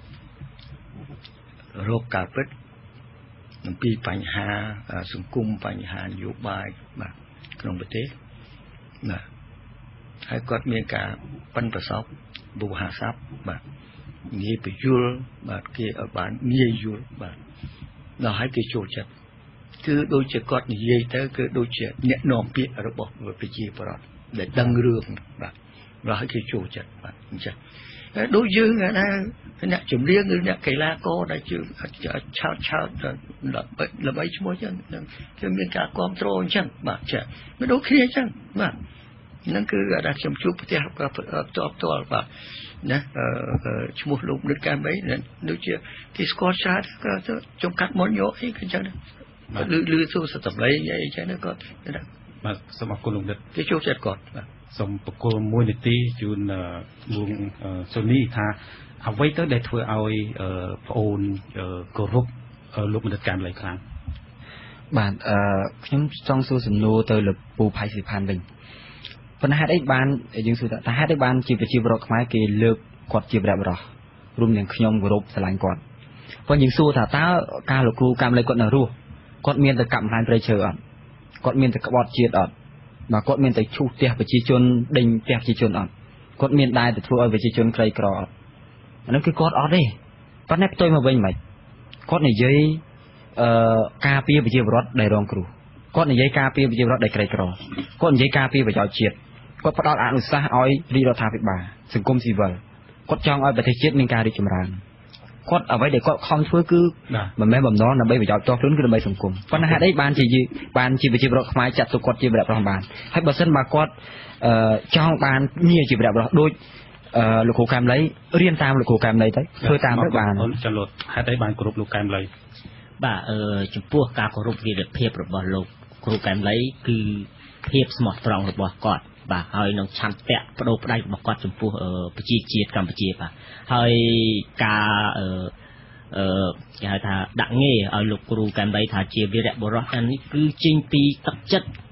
រកការពិតអំពីបញ្ហាសង្គមបញ្ហានយោបាយបាទក្នុងប្រទេសណាហើយគាត់មានការប៉ិនប្រសពបុហាស័ព្ទបាទនិយាយបញ្យលបាទគេឲ្យបានងាយយល់បាទដល់ហើយគេចូលចិត្តគឺដូចជាគាត់និយាយទៅគឺដូចជាអ្នកនាំពាក្យរបស់ប្រជាពលរដ្ឋដែលដឹងរឿងបាទដល់ហើយគេចូលចិត្តបាទអញ្ចឹងដូចយើងណាអ្នកចម្រៀងឬអ្នកកីឡាករដែលជឿឆោតល្បីឈ្មោះអញ្ចឹងគឺមានការគ្រប់គ្រងអញ្ចឹងបាទចាមិនដូចគ្នាអញ្ចឹងបាទហ្នឹងគឺដែលខ្ញុំជួបផ្ទះផ្ទាល់បាទណាឈ្មោះលោកបណ្ឌិតកែមលីដូចជាគេស្គាល់ច្រើនក៏ចំកាត់មុនយកអីក៏អញ្ចឹងដែរលឺសួរសតម្លេងអីអញ្ចឹងគាត់បាទសូមអរគុណលោកបណ្ឌិតគេចូលចិត្តគាត់បាទសូមបកគលមួយនាទីជូនវងសូនីថាអ្វីទៅដែលធ្វើឲ្យប្អូនគោរពលោកបណ្ឌិតកែមលីខ្លាំងបាទខ្ញុំចង់សួរសំណួរទៅលោកពូផៃសិផានវិញប៉ុន្តែហេតុអីបានយើងសួរថាហេតុអីបានជាប្រជាពលរដ្ឋខ្មែរគេលើកគាត់ជាវីរៈបុរសរួមទាំងខ្ញុំគោរពស្រឡាញ់គាត់ប៉ុន្តែយើងសួរថាតើការលោកគ្រូកែមលីគាត់នៅរស់គាត់មានតែកម្មផ្លាញព្រៃឈើអត់គាត់មានតែក្បត់ជាតិអត់បាទគាត់មានតែឈូសផ្ទះប្រជាជនដេញផ្ទះប្រជាជនអត់គាត់មានដែរទៅធ្វើឲ្យប្រជាជនក្រីក្រអត់អានោះគឺគាត់អត់ទេប៉ុន្តែផ្ទុយមកវិញមិនគាត់និយាយការពារប្រជាពលរដ្ឋដែលរងគ្រោះគាត់និយាយការពារប្រជាពលរដ្ឋដែលក្រីក្រគាត់និយាយការពារប្រយោជន៍ជាតិគាត់ផ្ដល់អនុសាសន៍ឲ្យរាជរដ្ឋាភិបាលសង្គមស៊ីវិលគាត់ចង់ឲ្យប្រទេសជាតិមានការរីកចម្រើនគាត់អ្វីដែលគាត់ខំធ្វើគឺមិនមែនបំណងដើម្បីប្រយោជន៍ផ្ទាល់ខ្លួនគឺដើម្បីសង្គមប៉ុន្តែហេតុអីបានជាប្រជាពលរដ្ឋខ្មែរចាត់ទុកគាត់ជាវីរៈបុរសបានហើយបើសិនបើគាត់ចង់បានងារជាវីរៈបុរសដូចលោកគ្រូកែមលីរៀនតាមលោកគ្រូកែមលីទៅធ្វើតាមទៅបានចលត់ហេតុអីបានគោរពលោកកែមលីបាទចំពោះការគោរពវីរភាពរបស់លោកគ្រូកែមលីគឺភាពស្មោះត្រង់របស់គាត់បាទហើយនឹងឆន្ទៈបដូរផ្ដាច់របស់គាត់ចំពោះប្រជាជាតិកម្ពុជាបាទហើយការគេហៅថាដាក់ងារឲ្យលោកគ្រូកែមលីថាជាវីរៈបុរសនេះគឺចេញពីទឹកចិត្ត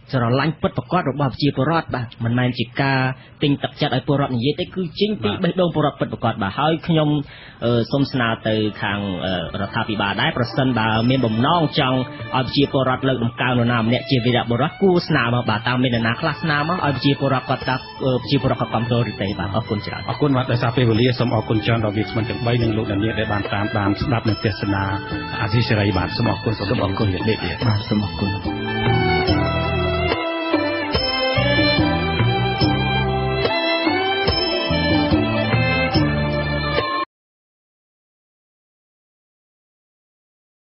ស្រឡាញ់ពិតប្រកបរបស់ប្រជាពលរដ្ឋបាទមិនមែនជាការទិញទឹកចិត្តឲ្យពលរដ្ឋនិយាយទេគឺចេញពីបេះដូងពលរដ្ឋពិតប្រកបបាទហើយខ្ញុំសូមស្នើទៅខាងរដ្ឋាភិបាលដែរប្រសិនបើមានបំណងចង់ឲ្យប្រជាពលរដ្ឋលើកដំកើងនរណាម្នាក់ជាវីរបុរសគួរស្នើមកបាទតាមមាននរណាខ្លះស្នើមកឲ្យប្រជាពលរដ្ឋគាត់ថាប្រជាពលរដ្ឋគាត់គ្រប់គ្រងឬទេបាទអរគុណច្រើនអរគុណបាទដោយសារពេលវេលាសូមអរគុណច្រើនដល់វាគ្មិនទាំង3និងលោកអ្នកនាងដែលបានតាមដានស្ដាប់និងទស្សនាអាស៊ីសេរីបាទសូមអរគុណសូមអរគុណលោកដេកបាទសូមអរគុណ